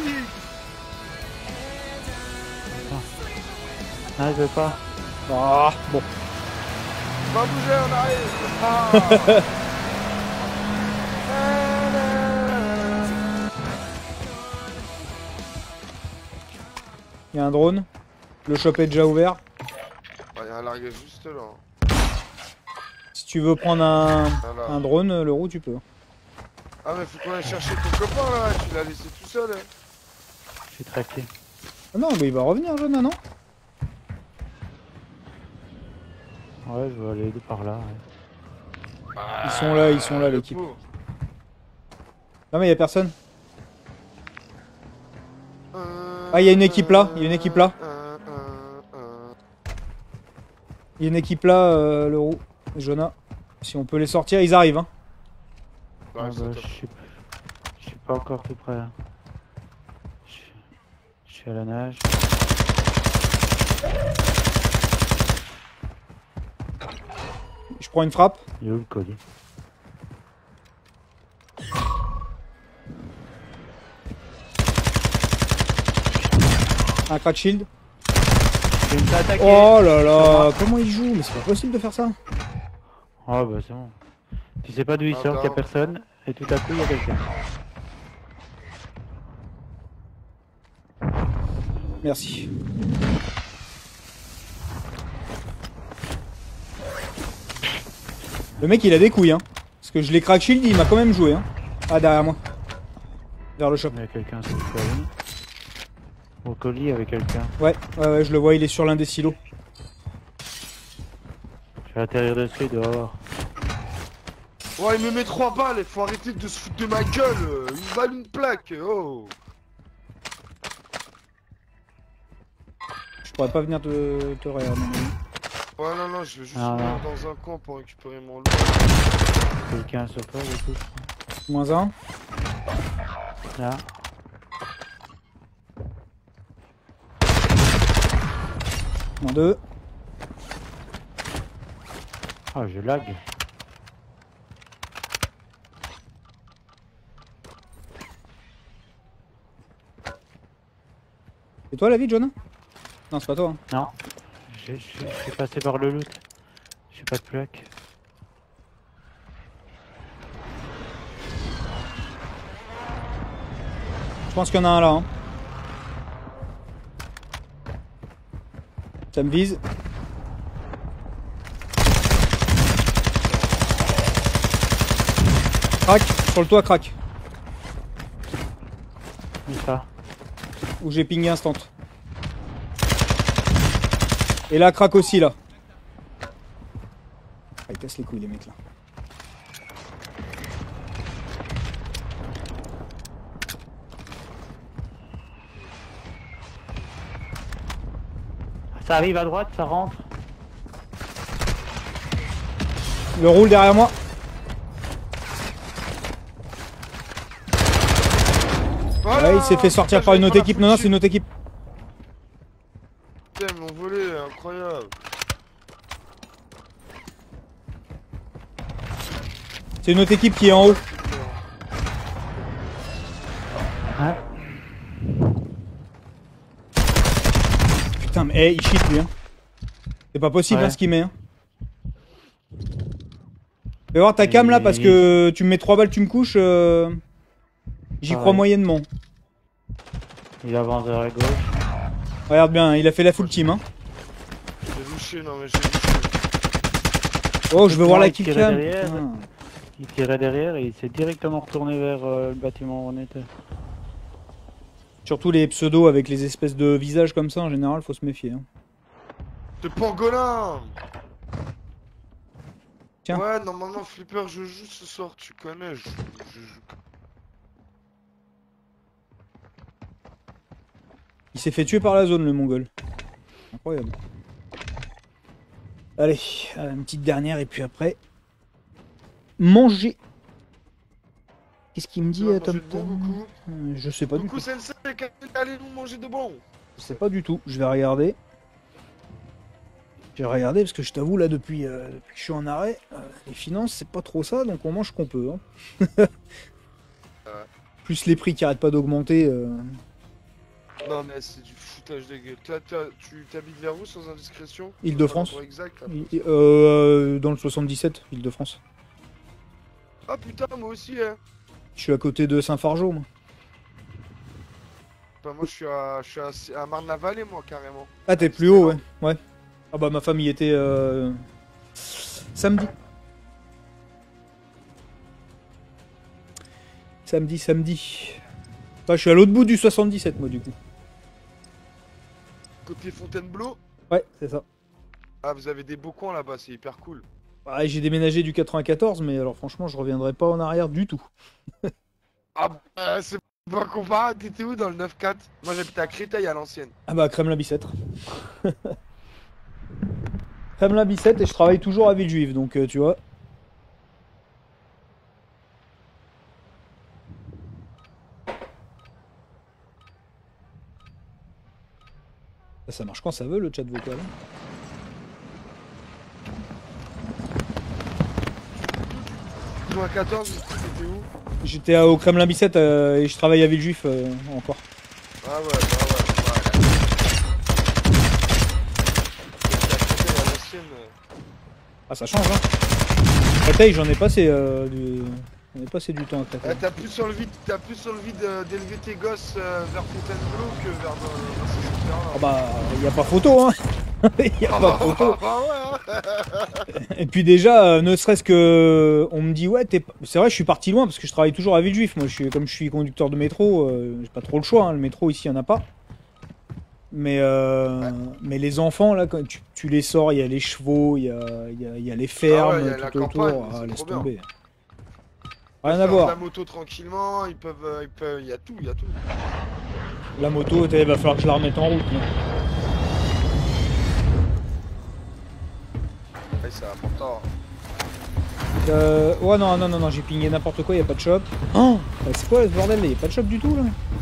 Ah je veux pas. Ah, bon. Va bouger, on arrive! Ah. Il y a un drone. Le shop est déjà ouvert. Il y a un larguage juste là. Si tu veux prendre un, Voilà. un drone, le roux, tu peux. Ah mais faut qu'on aille chercher ton copain là, tu l'as laissé tout seul. Hein. Je suis traqué. Ah non, mais il va revenir, Jonah, non? Ouais, je vais aller de par là. Ouais. Ils sont là, ils sont là, le l'équipe. pauvre. Non, mais il y a personne. Ah, il y a une équipe là, il y a une équipe là. Il y a une équipe là, euh, le roux, Jonah. Si on peut les sortir, ils arrivent. Hein. Ouais, Ah c'est bah, top. je suis... je suis pas encore tout près. Là. Je... je suis à la nage. Je prends une frappe. Il est où le colis? Un crack shield. Je vais me faire attaquer. Oh là là, comment il joue? Mais c'est pas possible de faire ça. Oh bah c'est bon. Tu sais pas d'où il Attends. sort, qu'il y a personne, et tout à coup il y a quelqu'un. Merci. Le mec il a des couilles hein. Parce que je l'ai crack shield, il m'a quand même joué hein. Ah derrière moi. Vers le shop. Il y a quelqu'un sur le colis. Au colis avec quelqu'un. Ouais, ouais, ouais, je le vois, il est sur l'un des silos. Je vais atterrir dessus, il doit avoir. Ouais, il me met trois balles, il faut arrêter de se foutre de ma gueule. Une balle, une plaque, oh. Je pourrais pas venir te, te regarder. Ouais, non, non, je vais juste Ah, venir non. dans un coin pour récupérer mon lot. Quelqu'un sur toi, du coup. Moins un. Là. Moins deux. Ah, je lag. C'est toi la vie, John? Non, c'est pas toi. Hein. Non. Je suis passé par le loot. J'ai pas de plaque. Je pense qu'il y en a un là. Hein. Ça me vise. Crac, sur le toit, crac. Où ça? Où j'ai pingé instant. Et là, crac aussi là. Ah, ils cassent les couilles les mecs là. Ça arrive à droite, ça rentre. Le roule derrière moi. Voilà, Ouais, il s'est fait sortir putain, par une j'avais autre pas équipe. la Non, non, foutu. c'est une autre équipe. Putain, ils m'ont volé, incroyable. C'est une autre équipe qui est en haut. Ouais. Putain, mais hey, il cheat lui. Hein. C'est pas possible Ouais. hein, ce qu'il met. Hein. Fais voir ta cam là Et- parce que tu me mets trois balles, tu me couches. Euh... J'y Ah crois ouais. moyennement. Il avance vers la gauche. Regarde bien, il a fait la full team. Hein. J'ai louché, non mais j'ai louché. Oh, je veux voir la Il kill tirait cam. derrière. Putain. Il tirait derrière et il s'est directement retourné vers euh, le bâtiment où on était. Surtout les pseudos avec les espèces de visages comme ça, en général, faut se méfier. Hein. De pangolin. Tiens. Ouais, normalement, Flipper, je joue ce soir, tu connais, je, je joue. Il s'est fait tuer par la zone, le mongol. Incroyable. Allez, euh, une petite dernière et puis après... Manger. Qu'est-ce qu'il me dit, Tu vas euh, Tom manger de bon, Tom Goku Euh, Je sais pas du Coucou tout. Sensei, allez nous manger de bon. Je sais pas du tout. Je vais regarder. Je vais regarder parce que je t'avoue, là, depuis, euh, depuis que je suis en arrêt, euh, les finances, c'est pas trop ça, donc on mange qu'on peut. Hein. Ouais. Plus les prix qui arrêtent pas d'augmenter. euh, Non mais c'est du foutage de gueule. Toi, toi, tu t'habites vers où sans indiscrétion? Île-de-France. Pas exact, là. Il- euh, dans le soixante-dix-sept, Île-de-France. Ah putain, moi aussi, hein. Je suis à côté de Saint-Fargeau, moi. Bah, moi je suis à, je suis à, à Marne-la-Vallée, moi, carrément. Ah, t'es plus haut, ouais. Ouais. Ah bah ma famille était euh... samedi. Samedi, samedi. Bah, je suis à l'autre bout du soixante-dix-sept, moi, du coup. Côté Fontainebleau. Ouais, c'est ça. Ah, vous avez des beaux coins là-bas, c'est hyper cool. Ah, j'ai déménagé du quatre-vingt-quatorze, mais alors franchement, je reviendrai pas en arrière du tout. Ah, bah, c'est pas comparable, t'étais où dans le neuf quatre? Moi j'habitais à Créteil à l'ancienne. Ah bah, Kremlin-Bicêtre. Kremlin-Bicêtre, et je travaille toujours à Villejuif, donc euh, tu vois. Ça marche quand ça veut, le chat vocal. quatre-vingt-quatorze, t'étais où? J'étais à- au Kremlin-Bicêtre euh, et je travaille à Villejuif euh, encore. Ah ouais, bah ouais, ouais. Créteil à l'ancienne. euh. Ah, ça change, hein. Créteil, j'en ai passé euh, du... On est passé du temps à eh, T'as plus sur le vide, t'as plus sur le vide euh, d'élever tes gosses euh, vers Fontainebleau que vers, euh, vers ces secteurs-là. Ah bah, y a pas photo, hein. Y a pas photo. Ah ouais, hein. Et puis déjà, euh, ne serait-ce que, on me dit ouais, t'es, c'est vrai, je suis parti loin parce que je travaille toujours à Villejuif. Moi, je suis comme je suis conducteur de métro, euh, j'ai pas trop le choix. Hein. Le métro ici, y en a pas. Mais euh, ouais. mais les enfants là, quand tu, tu les sors, il y a les chevaux, il y a, y, a, y a les fermes ah ouais, y a tout autour. Campagne, ah, laisse tomber. Bien. Rien à voir. La moto tranquillement, ils peuvent, ils peuvent, il y a tout, il y a tout. La moto, il va falloir que je la remette en route. Là. Ouais, c'est important. Euh, ouais, non, non, non, non, j'ai pingé n'importe quoi, il n'y a pas de shop. Oh, bah, c'est quoi ce bordel là? Il n'y a pas de shop du tout là.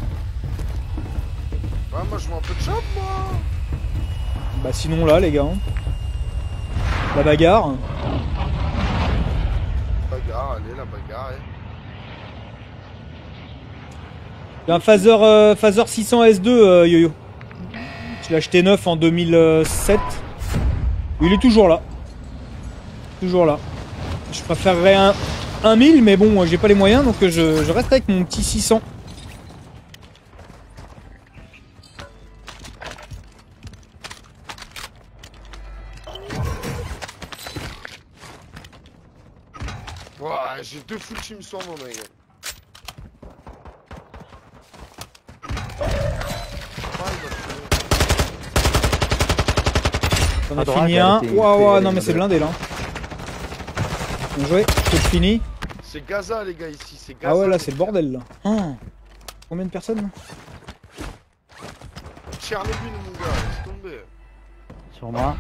Ouais, moi je vois un peu de shop, moi. Bah, sinon là, les gars. Hein. La bagarre. Bagarre, allez, la bagarre, allez. J'ai un Phaser, euh, Phaser six cents S deux, euh, yo-yo. Je l'ai acheté neuf en deux mille sept. Il est toujours là. Toujours là. Je préférerais un, un mille, mais bon, j'ai pas les moyens, donc je, je reste avec mon petit six cents. Ouais, j'ai deux full team sur mon mec. J'en ai fini un. Waouh, wow, non mais c'est blindé là. Bien joué, c'est fini. C'est Gaza les gars ici, c'est Gaza. Ah ouais là c'est le bordel là. Oh. Combien de personnes là? Tchernobyl mon gars, laisse tomber. Sur moi.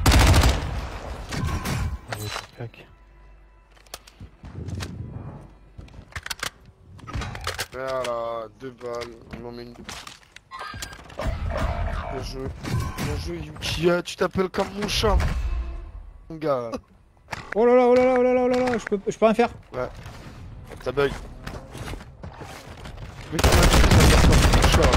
Voilà, deux balles, on m'en met une. Bien joué, bien joué Yuki, tu t'appelles comme mon chat. Mon gars. Oh là là, oh là là, oh là là, oh là là, je peux, je peux rien faire. Ouais. Ça bug. Mais tu m'as dit que ça comme mon chat.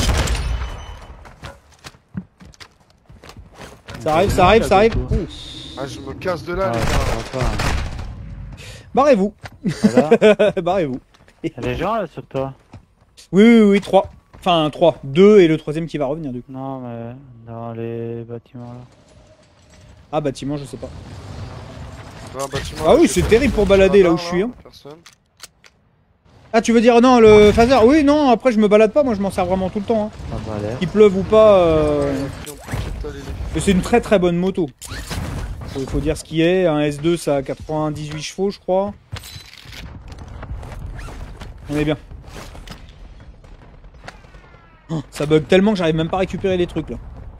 Ça arrive, ça arrive, ça arrive. Ah, je me casse de là, ah, les gars. Barrez-vous. Barrez-vous. Y'a des gens là sur toi? Oui, oui, oui, trois. Enfin, trois. Deux et le troisième qui va revenir du coup. Non, mais dans les bâtiments là. Ah, bâtiment, je sais pas. Non, bâtiment, ah oui, c'est terrible pour balader là où je suis. Hein. Personne. Ah, tu veux dire non, le phaser? Oui, non, après je me balade pas, moi je m'en sers vraiment tout le temps. Hein. Ah, bah, qu'il pleuve ou pas. Euh... C'est une très très bonne moto. Il faut dire ce qui est. Un S deux, ça a quatre-vingt-dix-huit chevaux, je crois. On est bien. Oh, ça bug tellement que j'arrive même pas à récupérer les trucs là.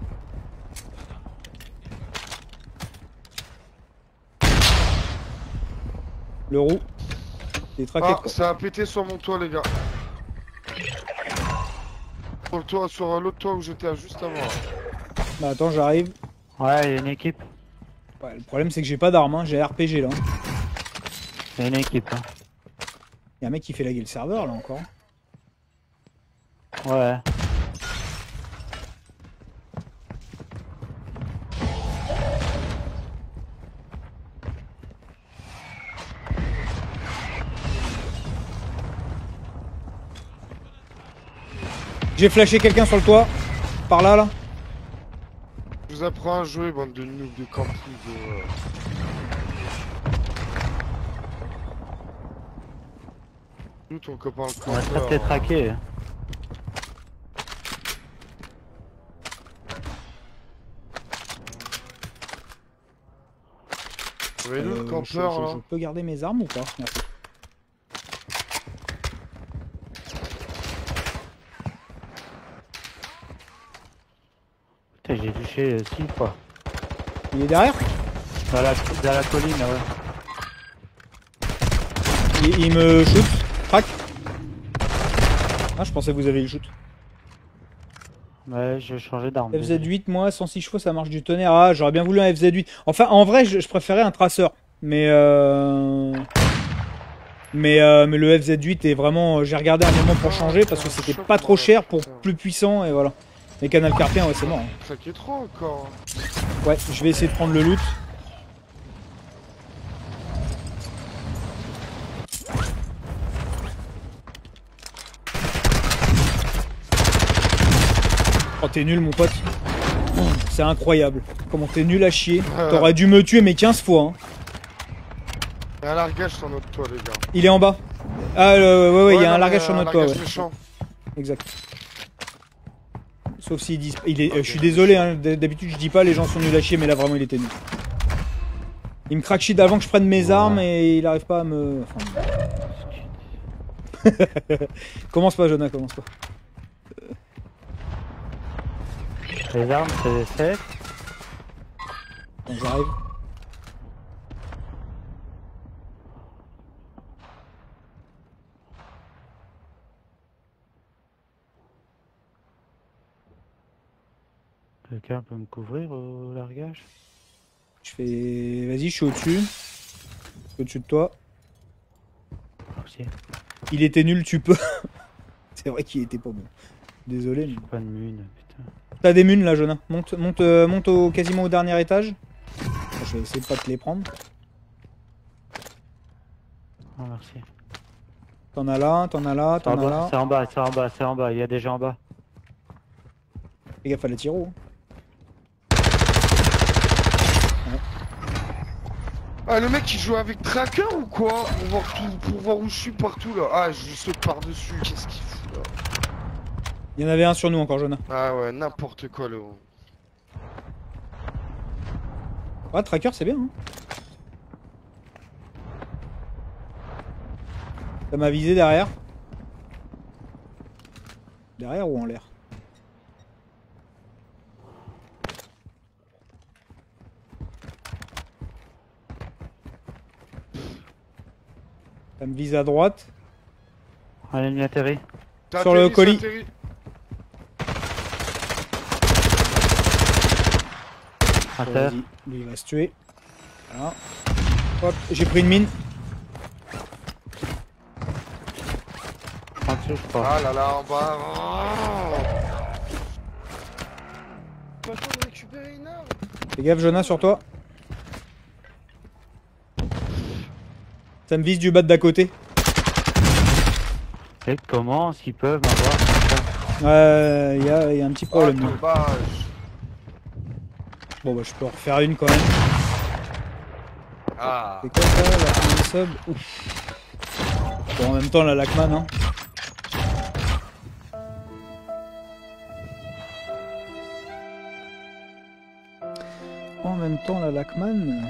Le roue. Il est traqué. Ah, ça a pété sur mon toit, les gars. Sur le toit, sur l'autre toit où j'étais juste avant. Bah attends, j'arrive. Ouais, il y a une équipe. Ouais, le problème c'est que j'ai pas d'armes, hein. J'ai R P G là. Il y a une équipe. Hein. Y'a un mec qui fait laguer le serveur là encore. Ouais. J'ai flashé quelqu'un sur le toit. Par là là. Je vous apprends à jouer, bande de noobs de camping de... Nous, ton copain le on va très peut-être traquer. Euh, le campeur, je, je, je peux garder mes armes ou pas? Merci. Putain, j'ai touché six fois. Il est derrière? Dans la, dans la colline, ouais. Il, il me shoot. Crac. Ah, je pensais que vous avez le shoot. Ouais, je vais changer d'arme. F Z huit, moi, cent six chevaux, ça marche du tonnerre. Ah, j'aurais bien voulu un F Z huit. Enfin, en vrai, je, je préférais un traceur. Mais euh... Mais, euh, mais le F Z huit est vraiment... J'ai regardé un moment pour changer parce que c'était pas trop cher pour plus puissant et voilà. Les canals carpiens, ouais, c'est mort. Hein. Ça qui est trop encore. Ouais, je vais essayer de prendre le loot. t'es nul, mon pote. C'est incroyable. Comment t'es nul à chier. T'aurais dû me tuer mais quinze fois. Hein. Il y a un largage sur notre toit, les gars. Il est en bas. Ah, euh, ouais, ouais, il y a non, un largage sur un notre toit. largage Ouais. méchant. Exact. Sauf s'il dit. Il est... euh, je suis désolé, hein. D'habitude je dis pas les gens sont nuls à chier, mais là vraiment il était nul. Il me crack shit avant que je prenne mes ouais. armes et il arrive pas à me. Enfin... Commence pas, Jonah, commence pas. Les armes, c'est sept. Quand j'arrive. Quelqu'un peut me couvrir au largage? Je fais... Vas-y, je suis au-dessus. Je suis au-dessus de toi. Okay. Il était nul, tu peux. C'est vrai qu'il était pas bon. Désolé. J'ai mais... pas de mune, putain. T'as des munes là, Jonah. Monte, monte, euh, monte au, quasiment au dernier étage. Je vais essayer de pas te les prendre. Oh, merci. T'en as là, t'en as là, t'en as là. C'est en bas, c'est en bas, c'est en bas. Il y a des gens en bas. Fais gaffe à la tiro. Ah, le mec il joue avec tracker ou quoi? Pour voir, tout, pour voir où je suis partout là. Ah, je saute par-dessus. Qu'est-ce qu'il fout là? Il y en avait un sur nous encore, Jonah. Ah ouais, n'importe quoi là. Ouais, tracker c'est bien. Hein. Ça m'a visé derrière. Derrière ou en l'air? Ça me vise à droite. Un ennemi atterri. Sur le colis. À terre. Lui il va se tuer. Voilà. Hop, j'ai pris une mine. En dessous, je crois. Ah là là, en bas. Oh. Pas le temps de récupérer une arme. Fais gaffe, Jonah, sur toi. Ça me vise du bas d'à côté. Et comment est-ce qu'ils peuvent m'avoir? Euh, il y a, y a un petit problème. Oh, bon bah je peux en refaire une quand même. Ah. C'est quoi ça, la sub? Ouf. Bon, en même temps la Lachman hein. En même temps la Lachman.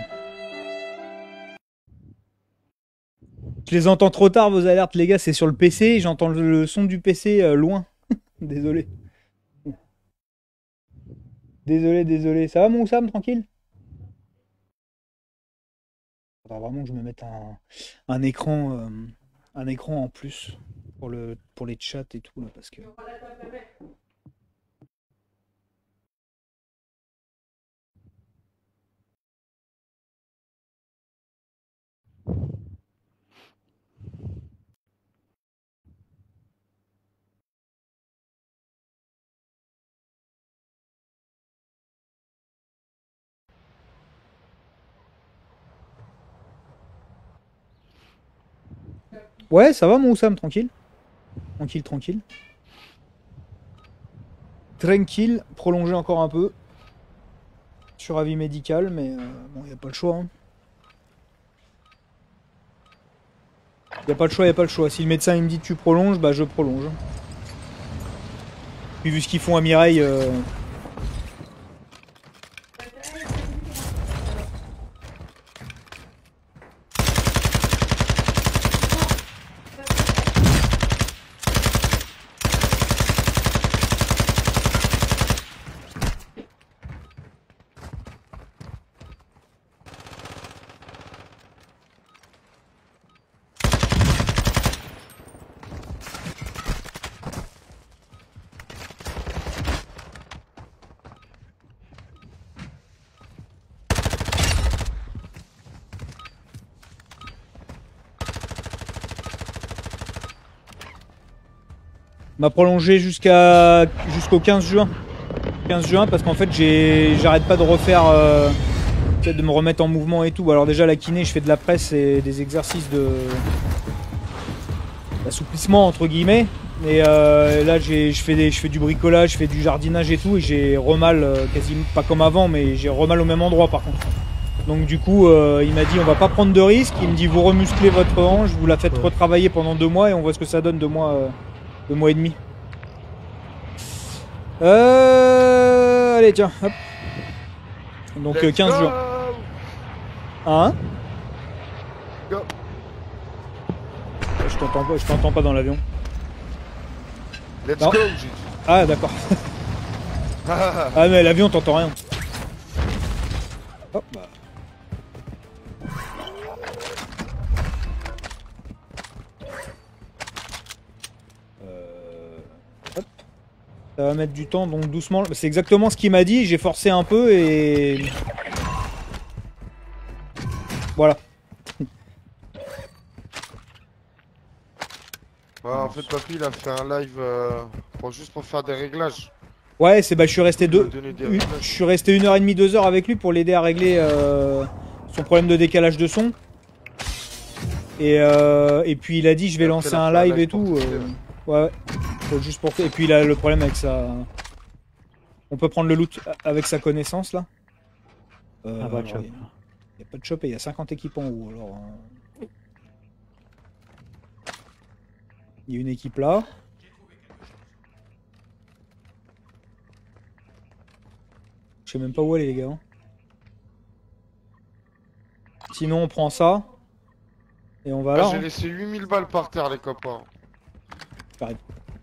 Je les entends trop tard vos alertes les gars, c'est sur le P C, j'entends le, le son du P C euh, loin. Désolé. Désolé, désolé. Ça va mon Oussam, tranquille? Faudra vraiment que je me mette un, un écran euh, un écran en plus pour le pour les chats et tout là parce que. Ouais, ça va mon Oussam, tranquille. Tranquille, tranquille. Tranquille, prolonger encore un peu. Sur avis médical, mais euh, bon, il n'y a pas le choix. Hein. Il n'y a pas le choix, il n'y a pas le choix. Si le médecin il me dit tu prolonges, bah je prolonge. Puis vu ce qu'ils font à Mireille... Euh... m'a prolongé jusqu'à jusqu'au quinze juin. quinze juin parce qu'en fait j'ai j'arrête pas de refaire euh, de me remettre en mouvement et tout. Alors déjà la kiné, je fais de la presse et des exercices de d'assouplissement entre guillemets. Et euh, là j'ai je fais des je fais du bricolage, je fais du jardinage et tout et j'ai remal euh, quasiment pas comme avant mais j'ai remal au même endroit par contre. Donc du coup euh, il m'a dit on va pas prendre de risques, il me dit vous remusclez votre hanche, vous la faites ouais. retravailler pendant deux mois et on voit ce que ça donne deux mois euh, deux mois et demi. Euh allez tiens hop. Donc euh, quinze jours. Hein? Go. Je t'entends pas, je t'entends pas dans l'avion. Let's non. go, j'ai dit. Ah d'accord. Ah mais l'avion t'entends rien. Oh, bah. Euh... Hop. Ça va mettre du temps donc doucement. C'est exactement ce qu'il m'a dit, j'ai forcé un peu et... Voilà. Ouais, en fait, papy, il a fait un live euh, pour, juste pour faire des réglages. Ouais, c'est bah je suis resté deux. Une, je suis resté une heure et demie, deux heures avec lui pour l'aider à régler euh, son problème de décalage de son. Et euh, et puis il a dit je vais lancer un live et tout. Euh, ouais, ouais. Juste pour. Et puis il a le problème avec sa. On peut prendre le loot avec sa connaissance là. Euh, ah bah, il n'y a pas de shop et il y a cinquante équipes en haut alors. Euh... Il y a une équipe là. Je sais même pas où aller les gars. Sinon on prend ça. Et on va ah, là. J'ai hein. laissé huit mille balles par terre les copains. Pareil.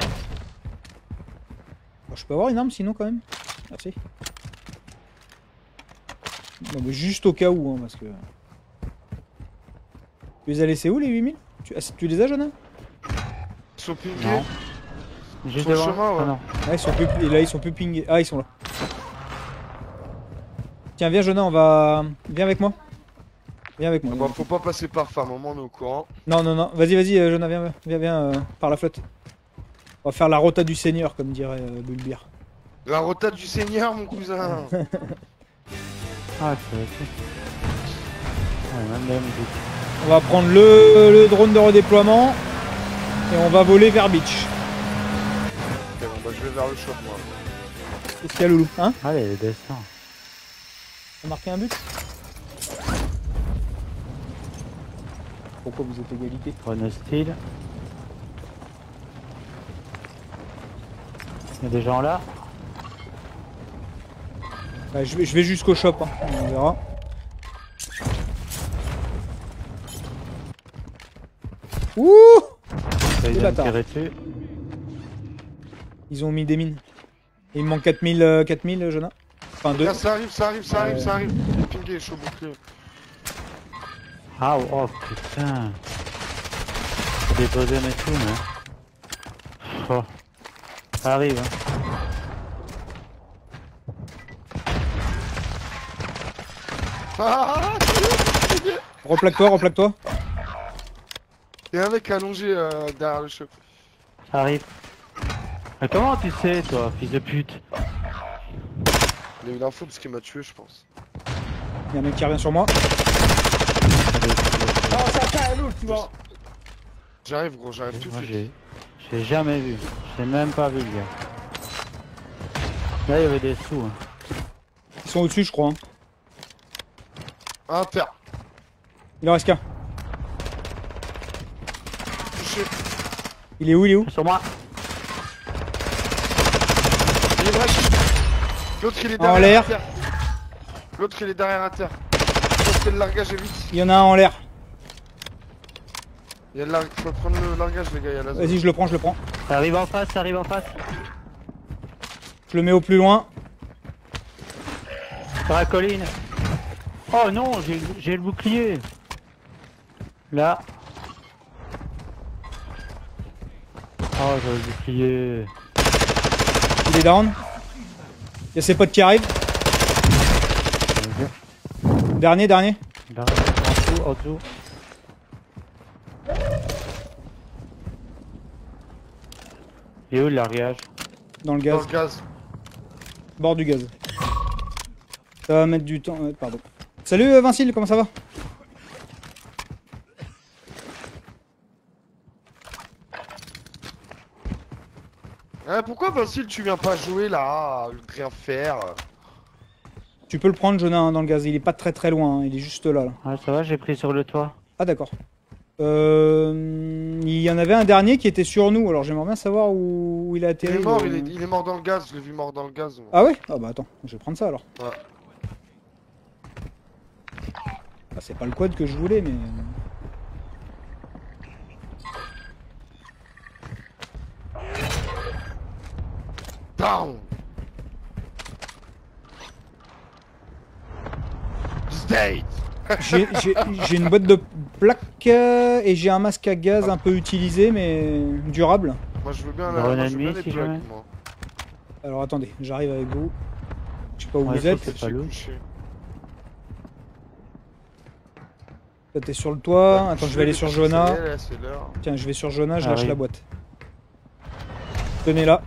Bon, je peux avoir une arme sinon quand même. Merci. Non mais juste au cas où hein, parce que... Tu les as laissés où les huit mille? tu... Ah, tu les as Jonah? Ils sont pingés. Juste devant. Chemin, ouais. Ah, non. Ah, ils sont plus... Et là ils sont plus pingés. Ah ils sont là. Tiens viens Jonah on va... Viens avec moi. Viens avec moi. Ah bah, faut pas passer par femme, au moins on est au courant. Non non non, vas-y vas-y euh, Jonah viens viens viens euh, par la flotte. On va faire la rota du seigneur comme dirait euh, Bulbir. La rota du seigneur mon cousin. Ah c'est ok. Ouais, même on va prendre le, le drone de redéploiement et on va voler vers Beach. Ok bon bah je vais vers le shop moi. Qu'est-ce qu'il y a Loulou hein? Allez descends. T'as marqué un but? Pourquoi vous êtes égalité? Drone style. Il y a des gens là. Ouais, je vais, je vais jusqu'au shop, hein. On verra. Ouh! Ils, dessus. Ils ont mis des mines. Et il me manque quatre mille, euh, quatre mille, Jonah. Enfin deux. Là, ça arrive, ça arrive, ça arrive, euh... ça arrive. Pingé, chaud bouclier. Ah oh putain. Des bodem et tout, mais... Oh. Ça arrive, hein. Ah, replaque-toi, replaque-toi. Il y a un mec allongé euh, derrière le shop. Ça arrive. Mais comment tu sais, toi, fils de pute? Il a eu l'info parce qu'il m'a tué, je pense. Il y a un mec qui revient sur moi. Non, ça tient un loup, tu vois. J'arrive, gros, j'arrive tout de suite. J'ai jamais vu. J'ai même pas vu, le gars. Là, il y avait des sous. Hein. Ils sont au-dessus, je crois. Hein. Un terre. Il en reste qu'un. Touché. Il est où, il est où? Sur moi. Il est vrai. L'autre, il est derrière. En l'air. L'autre, il est derrière à terre. Faut le largage est vite. Il y en a un en l'air. Il y a le lar... Faut prendre le largage, les gars. Il y a la zone. Vas-y, je le prends, je le prends. Ça arrive en face, ça arrive en face. Je le mets au plus loin. Sur la colline. Oh non, j'ai le bouclier. Là. Oh, j'ai le bouclier. Il est down. Il y a ses potes qui arrivent. Dernier, dernier. Dernier, en dessous, en dessous. Et où le largage? Dans le gaz. Dans le gaz. Bord du gaz. Ça va mettre du temps. Ouais, pardon. Salut Vincile, comment ça va? Ah, pourquoi Vincile tu viens pas jouer là, rien faire? Tu peux le prendre, Jonah, hein, dans le gaz. Il est pas très très loin, hein. Il est juste là. là. Ouais, ça va, j'ai pris sur le toit. Ah, d'accord. Euh, il y en avait un dernier qui était sur nous, alors j'aimerais bien savoir où, où il a atterri. Il est mort, le... il, est, il est mort dans le gaz, je l'ai vu mort dans le gaz. Moi. Ah ouais? Ah bah attends, je vais prendre ça alors. Ouais. Ah, c'est pas le quad que je voulais, mais... Down. State. J'ai une boîte de plaques euh, et j'ai un masque à gaz un peu utilisé mais durable. Moi je veux bien la moi, je veux bien les plaques, moi. Alors attendez, j'arrive avec vous. Je sais pas où ouais, vous êtes. Pas Toi t'es sur le toit. Ouais, attends, je vais aller sur Jonah. Là, Tiens, je vais sur Jonah, je ah, lâche oui. la boîte. Tenez là.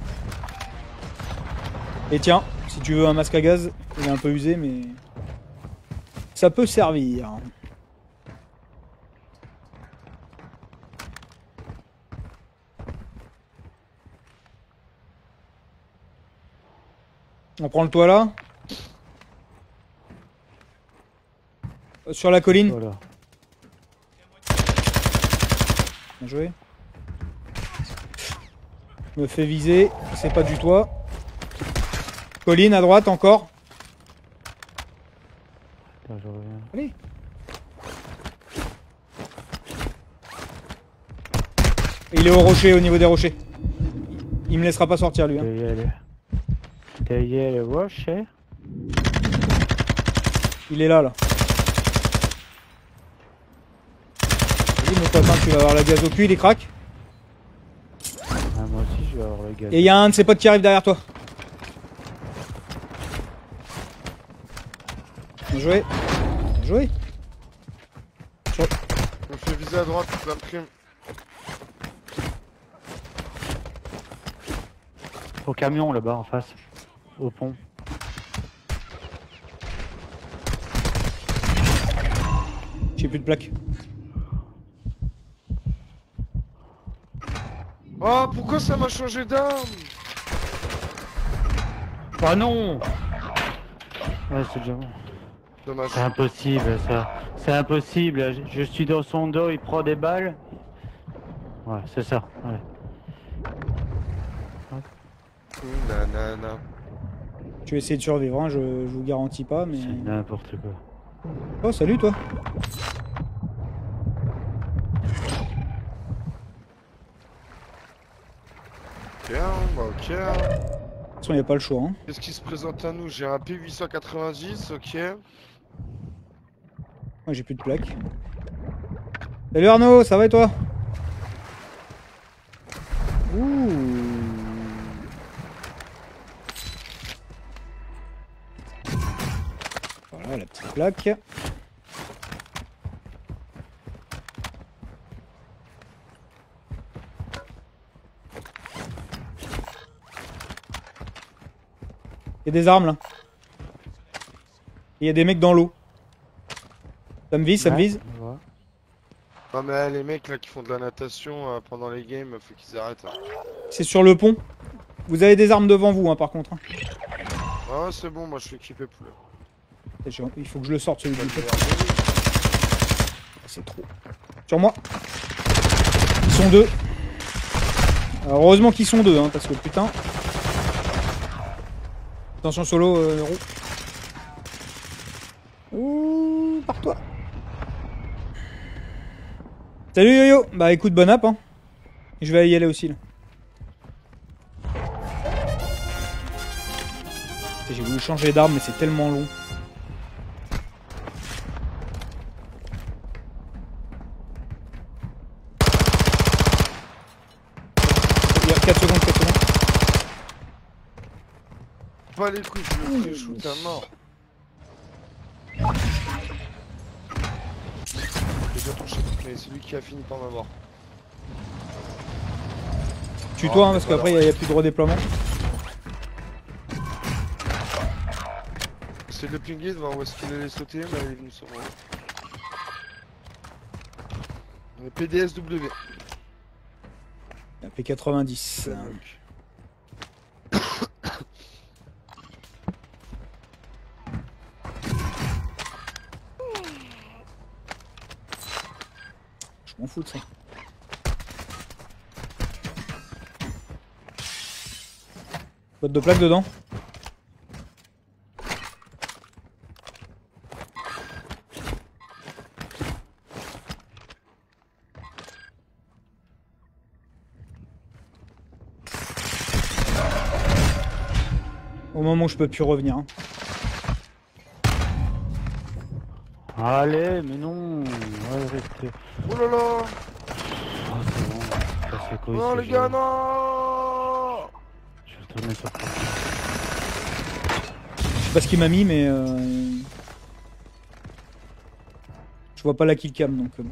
Et tiens, si tu veux un masque à gaz, il est un peu usé mais... ça peut servir. On prend le toit là. Sur la colline. Voilà. Bien joué. Je me fais viser, c'est pas du toit. Colline à droite encore. Attends, je reviens. Allez. Il est au rocher, au niveau des rochers. Il me laissera pas sortir lui. Hein. Derrière le rocher. Il est là, là. Vas-y, mon copain, tu vas avoir la gaz au cul, il est crack. Ah, moi aussi, je vais avoir le gaz. Et il y a un de ses potes qui arrive derrière toi. Bien joué. Bien joué. Sur... on me fait viser à droite, la prime. Au camion là-bas en face. Au pont. J'ai plus de plaques. Oh, pourquoi ça m'a changé d'arme? Oh non! Ouais, c'est déjà bon. Dommage. C'est impossible ça. C'est impossible. Je suis dans son dos, il prend des balles. Ouais, c'est ça. Ouais. Nanana. Tu vas essayer de survivre, hein, je, je vous garantis pas, mais... C'est n'importe quoi. Oh, salut toi. Ok, bah ok. De toute façon, il n'y a pas le choix. Hein. Qu'est-ce qui se présente à nous? J'ai un P huit cent quatre-vingt-dix, ok. Moi, j'ai plus de plaques. Salut Arnaud, ça va et toi? Ouh. Voilà la petite plaque. Il y a des armes là. Il y a des mecs dans l'eau. Ça me vise, ça me vise. Ouais. Non mais les mecs là qui font de la natation euh, pendant les games, faut qu'ils arrêtent. Hein. C'est sur le pont. Vous avez des armes devant vous hein, par contre. Hein. Ah c'est bon, moi je suis équipé poulet. Il faut que je le sorte celui du fait. C'est trop. Sur moi. Ils sont deux. Alors, heureusement qu'ils sont deux, hein, parce que putain. Attention solo, euh, héros. Ouh, par toi. Salut Yo-Yo. Bah écoute, bonne app. Hein. Je vais y aller aussi là. J'ai voulu changer d'arme, mais c'est tellement long. quatre secondes, quatre secondes. Pas les couilles, je le fais shoot à mort. J'ai déjà touché, mais c'est lui qui a fini par m'avoir. Tue-toi, hein, parce qu'après il n'y a, a plus de redéploiement. C'est le pinguer de voir où est-ce qu'il allait sauter, mais il est venu sur moi. P D S W. P quatre-vingt-dix. Je m'en fous de ça. Boîte de plaques dedans. Au moment où je peux plus revenir. Hein. Allez, mais non. Ouais, restez. Oh là là. Oh, c'est bon. Ça fait quoi Non ici, les gars, je- non. Je vais tourner sur toi. Je sais pas ce qu'il m'a mis, mais... Euh... Je vois pas la killcam, donc... Euh...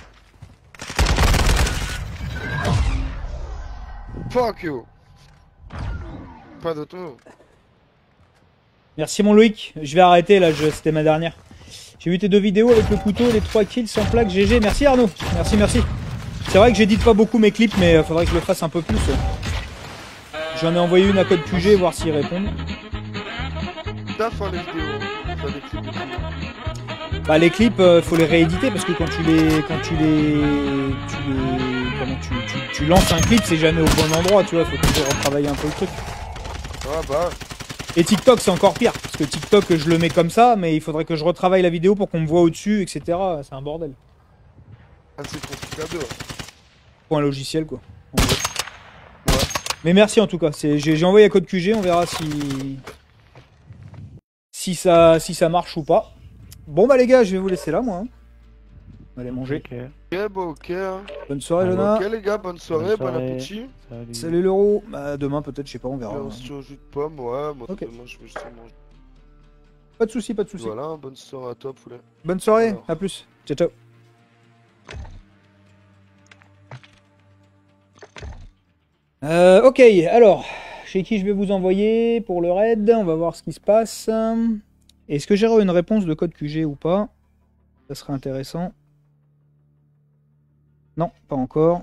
Fuck you. Pas de tout. Merci mon Loïc, je vais arrêter là, je... c'était ma dernière. J'ai vu tes deux vidéos avec le couteau, les trois kills sans plaque, G G. Merci Arnaud, merci, merci. C'est vrai que j'édite pas beaucoup mes clips, mais il faudrait que je le fasse un peu plus. J'en ai envoyé une à Code Q G, voir s'ils répondent. Taf hein, les vidéos. Pas des clips de tout. Bah les clips, euh, faut les rééditer parce que quand tu les... Quand tu les... Tu les... Comment tu, tu, tu lances un clip, c'est jamais au bon endroit, tu vois, faut toujours retravailler un peu le truc. Ah bah... Et TikTok c'est encore pire, parce que TikTok je le mets comme ça, mais il faudrait que je retravaille la vidéo pour qu'on me voit au-dessus, et cetera. C'est un bordel. Ah c'est compliqué. Pour un logiciel quoi. En gros. Ouais. Mais merci en tout cas, j'ai envoyé à Code Q G, on verra si... Si ça, si ça marche ou pas. Bon bah les gars, je vais vous laisser là moi. Hein. On va aller manger. Ok. Ok, bah ok. Hein. Bonne soirée Ah, Jonah. Ok les gars, bonne soirée, Bonne bon soirée. appétit. Salut. Salut l'euro. Bah demain peut-être, je sais pas, on verra. Là, on se tient au jus de pomme, ouais. Moi Ok. demain je vais juste manger. Pas de soucis, pas de soucis. Voilà, bonne soirée à toi poulet. Bonne soirée, Alors. à plus. Ciao ciao. Euh, ok, alors, chez qui je vais vous envoyer pour le raid? On va voir ce qui se passe. Est-ce que j'ai une réponse de Code Q G ou pas? Ça serait intéressant. Non, pas encore.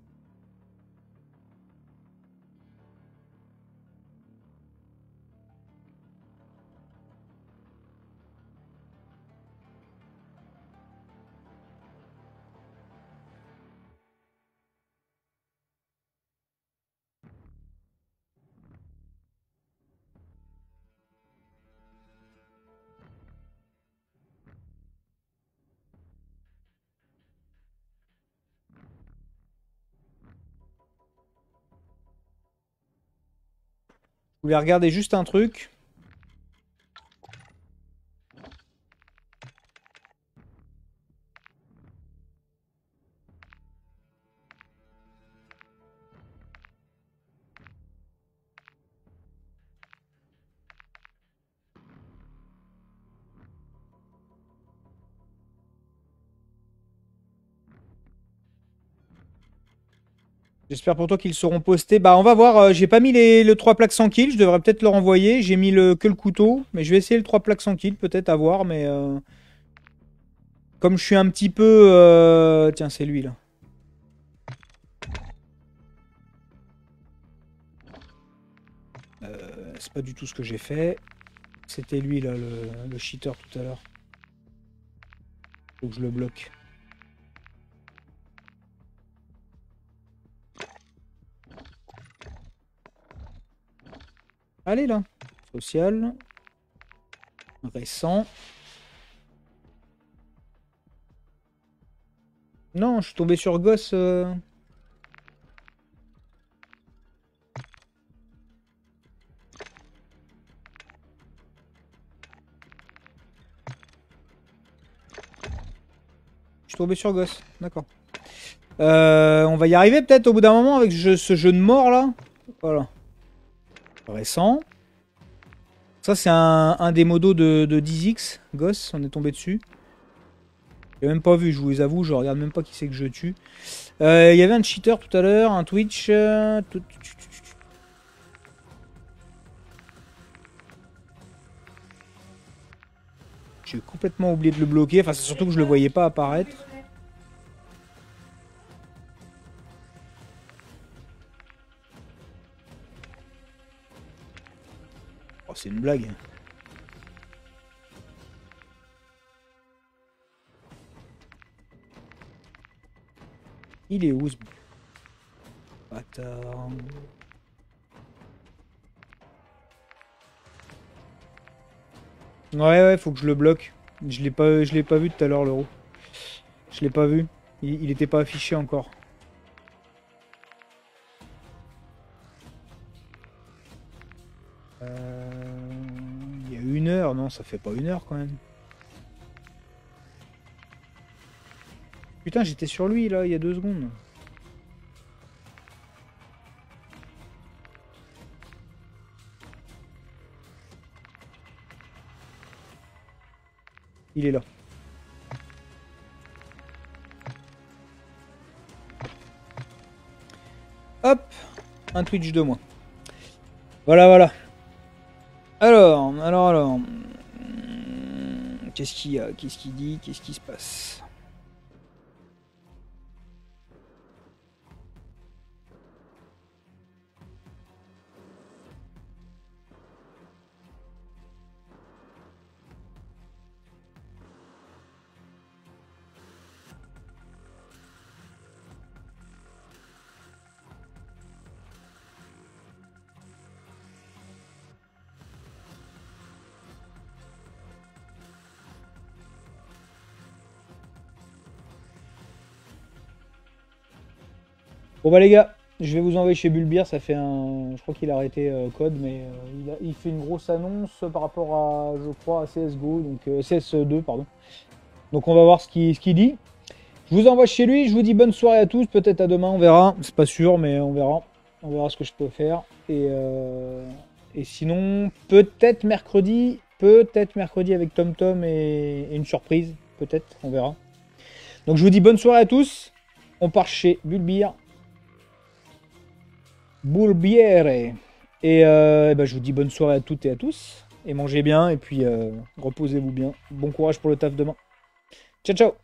Je voulais regarder juste un truc. J'espère pour toi qu'ils seront postés. Bah on va voir, euh, j'ai pas mis les, le trois plaques sans kill, je devrais peut-être leur envoyer. J'ai mis le, que le couteau, mais je vais essayer le trois plaques sans kill, peut-être à voir, mais... Euh... Comme je suis un petit peu... Euh... Tiens, c'est lui là. Euh, c'est pas du tout ce que j'ai fait. C'était lui là, le, le cheater tout à l'heure. Faut que je le bloque. Allez là, social, récent. Non, je suis tombé sur Gosse. Euh... Je suis tombé sur Gosse, d'accord. Euh, on va y arriver peut-être au bout d'un moment avec ce, ce jeu de mort là. Voilà. Récent. Ça c'est un, un des modos de, de dix X. Gosse, on est tombé dessus. J'ai même pas vu, je vous avoue, je regarde même pas qui c'est que je tue. Il euh, y avait un cheater tout à l'heure, un Twitch. Euh, tout... J'ai complètement oublié de le bloquer, enfin c'est surtout que je le voyais pas apparaître. Oh, c'est une blague. Il est où ce bâtard? Ouais ouais, faut que je le bloque. Je l'ai pas je l'ai pas vu tout à l'heure l'euro. Je l'ai pas vu. Il, il était pas affiché encore. Euh... Il y a une heure, non, ça fait pas une heure quand même. Putain, j'étais sur lui là, il y a deux secondes. Il est là. Hop, un Twitch de moins. Voilà, voilà. Alors, alors, alors. Qu'est-ce qu'il y a? Qu'est-ce qu'il dit? Qu'est-ce qui se passe? Bon bah les gars, je vais vous envoyer chez Bulbir, ça fait un... Je crois qu'il a arrêté euh, code, mais euh, il, a... il fait une grosse annonce par rapport à, je crois, à C S G O, donc euh, C S deux, pardon. Donc on va voir ce qu'il ce qu'il dit. Je vous envoie chez lui, je vous dis bonne soirée à tous, peut-être à demain, on verra. C'est pas sûr, mais on verra. On verra ce que je peux faire. Et, euh... et sinon, peut-être mercredi, peut-être mercredi avec TomTom et... et une surprise, peut-être, on verra. Donc je vous dis bonne soirée à tous, on part chez Bulbir. Bulbiere. Et euh, bah, je vous dis bonne soirée à toutes et à tous. Et mangez bien et puis euh, reposez-vous bien. Bon courage pour le taf demain. Ciao ciao.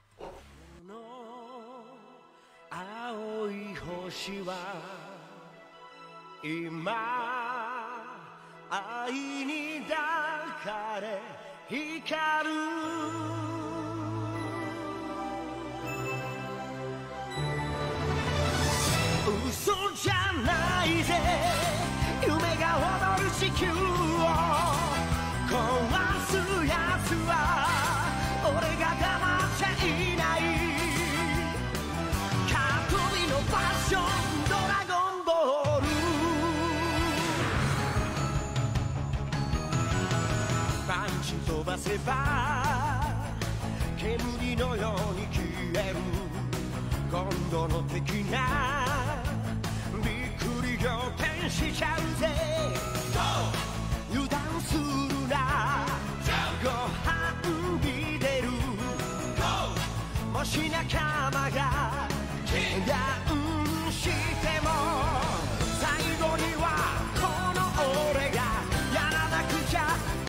煙のように消える今度の敵がびっくり仰天しちゃうぜ油断するなご飯に出るもし仲間が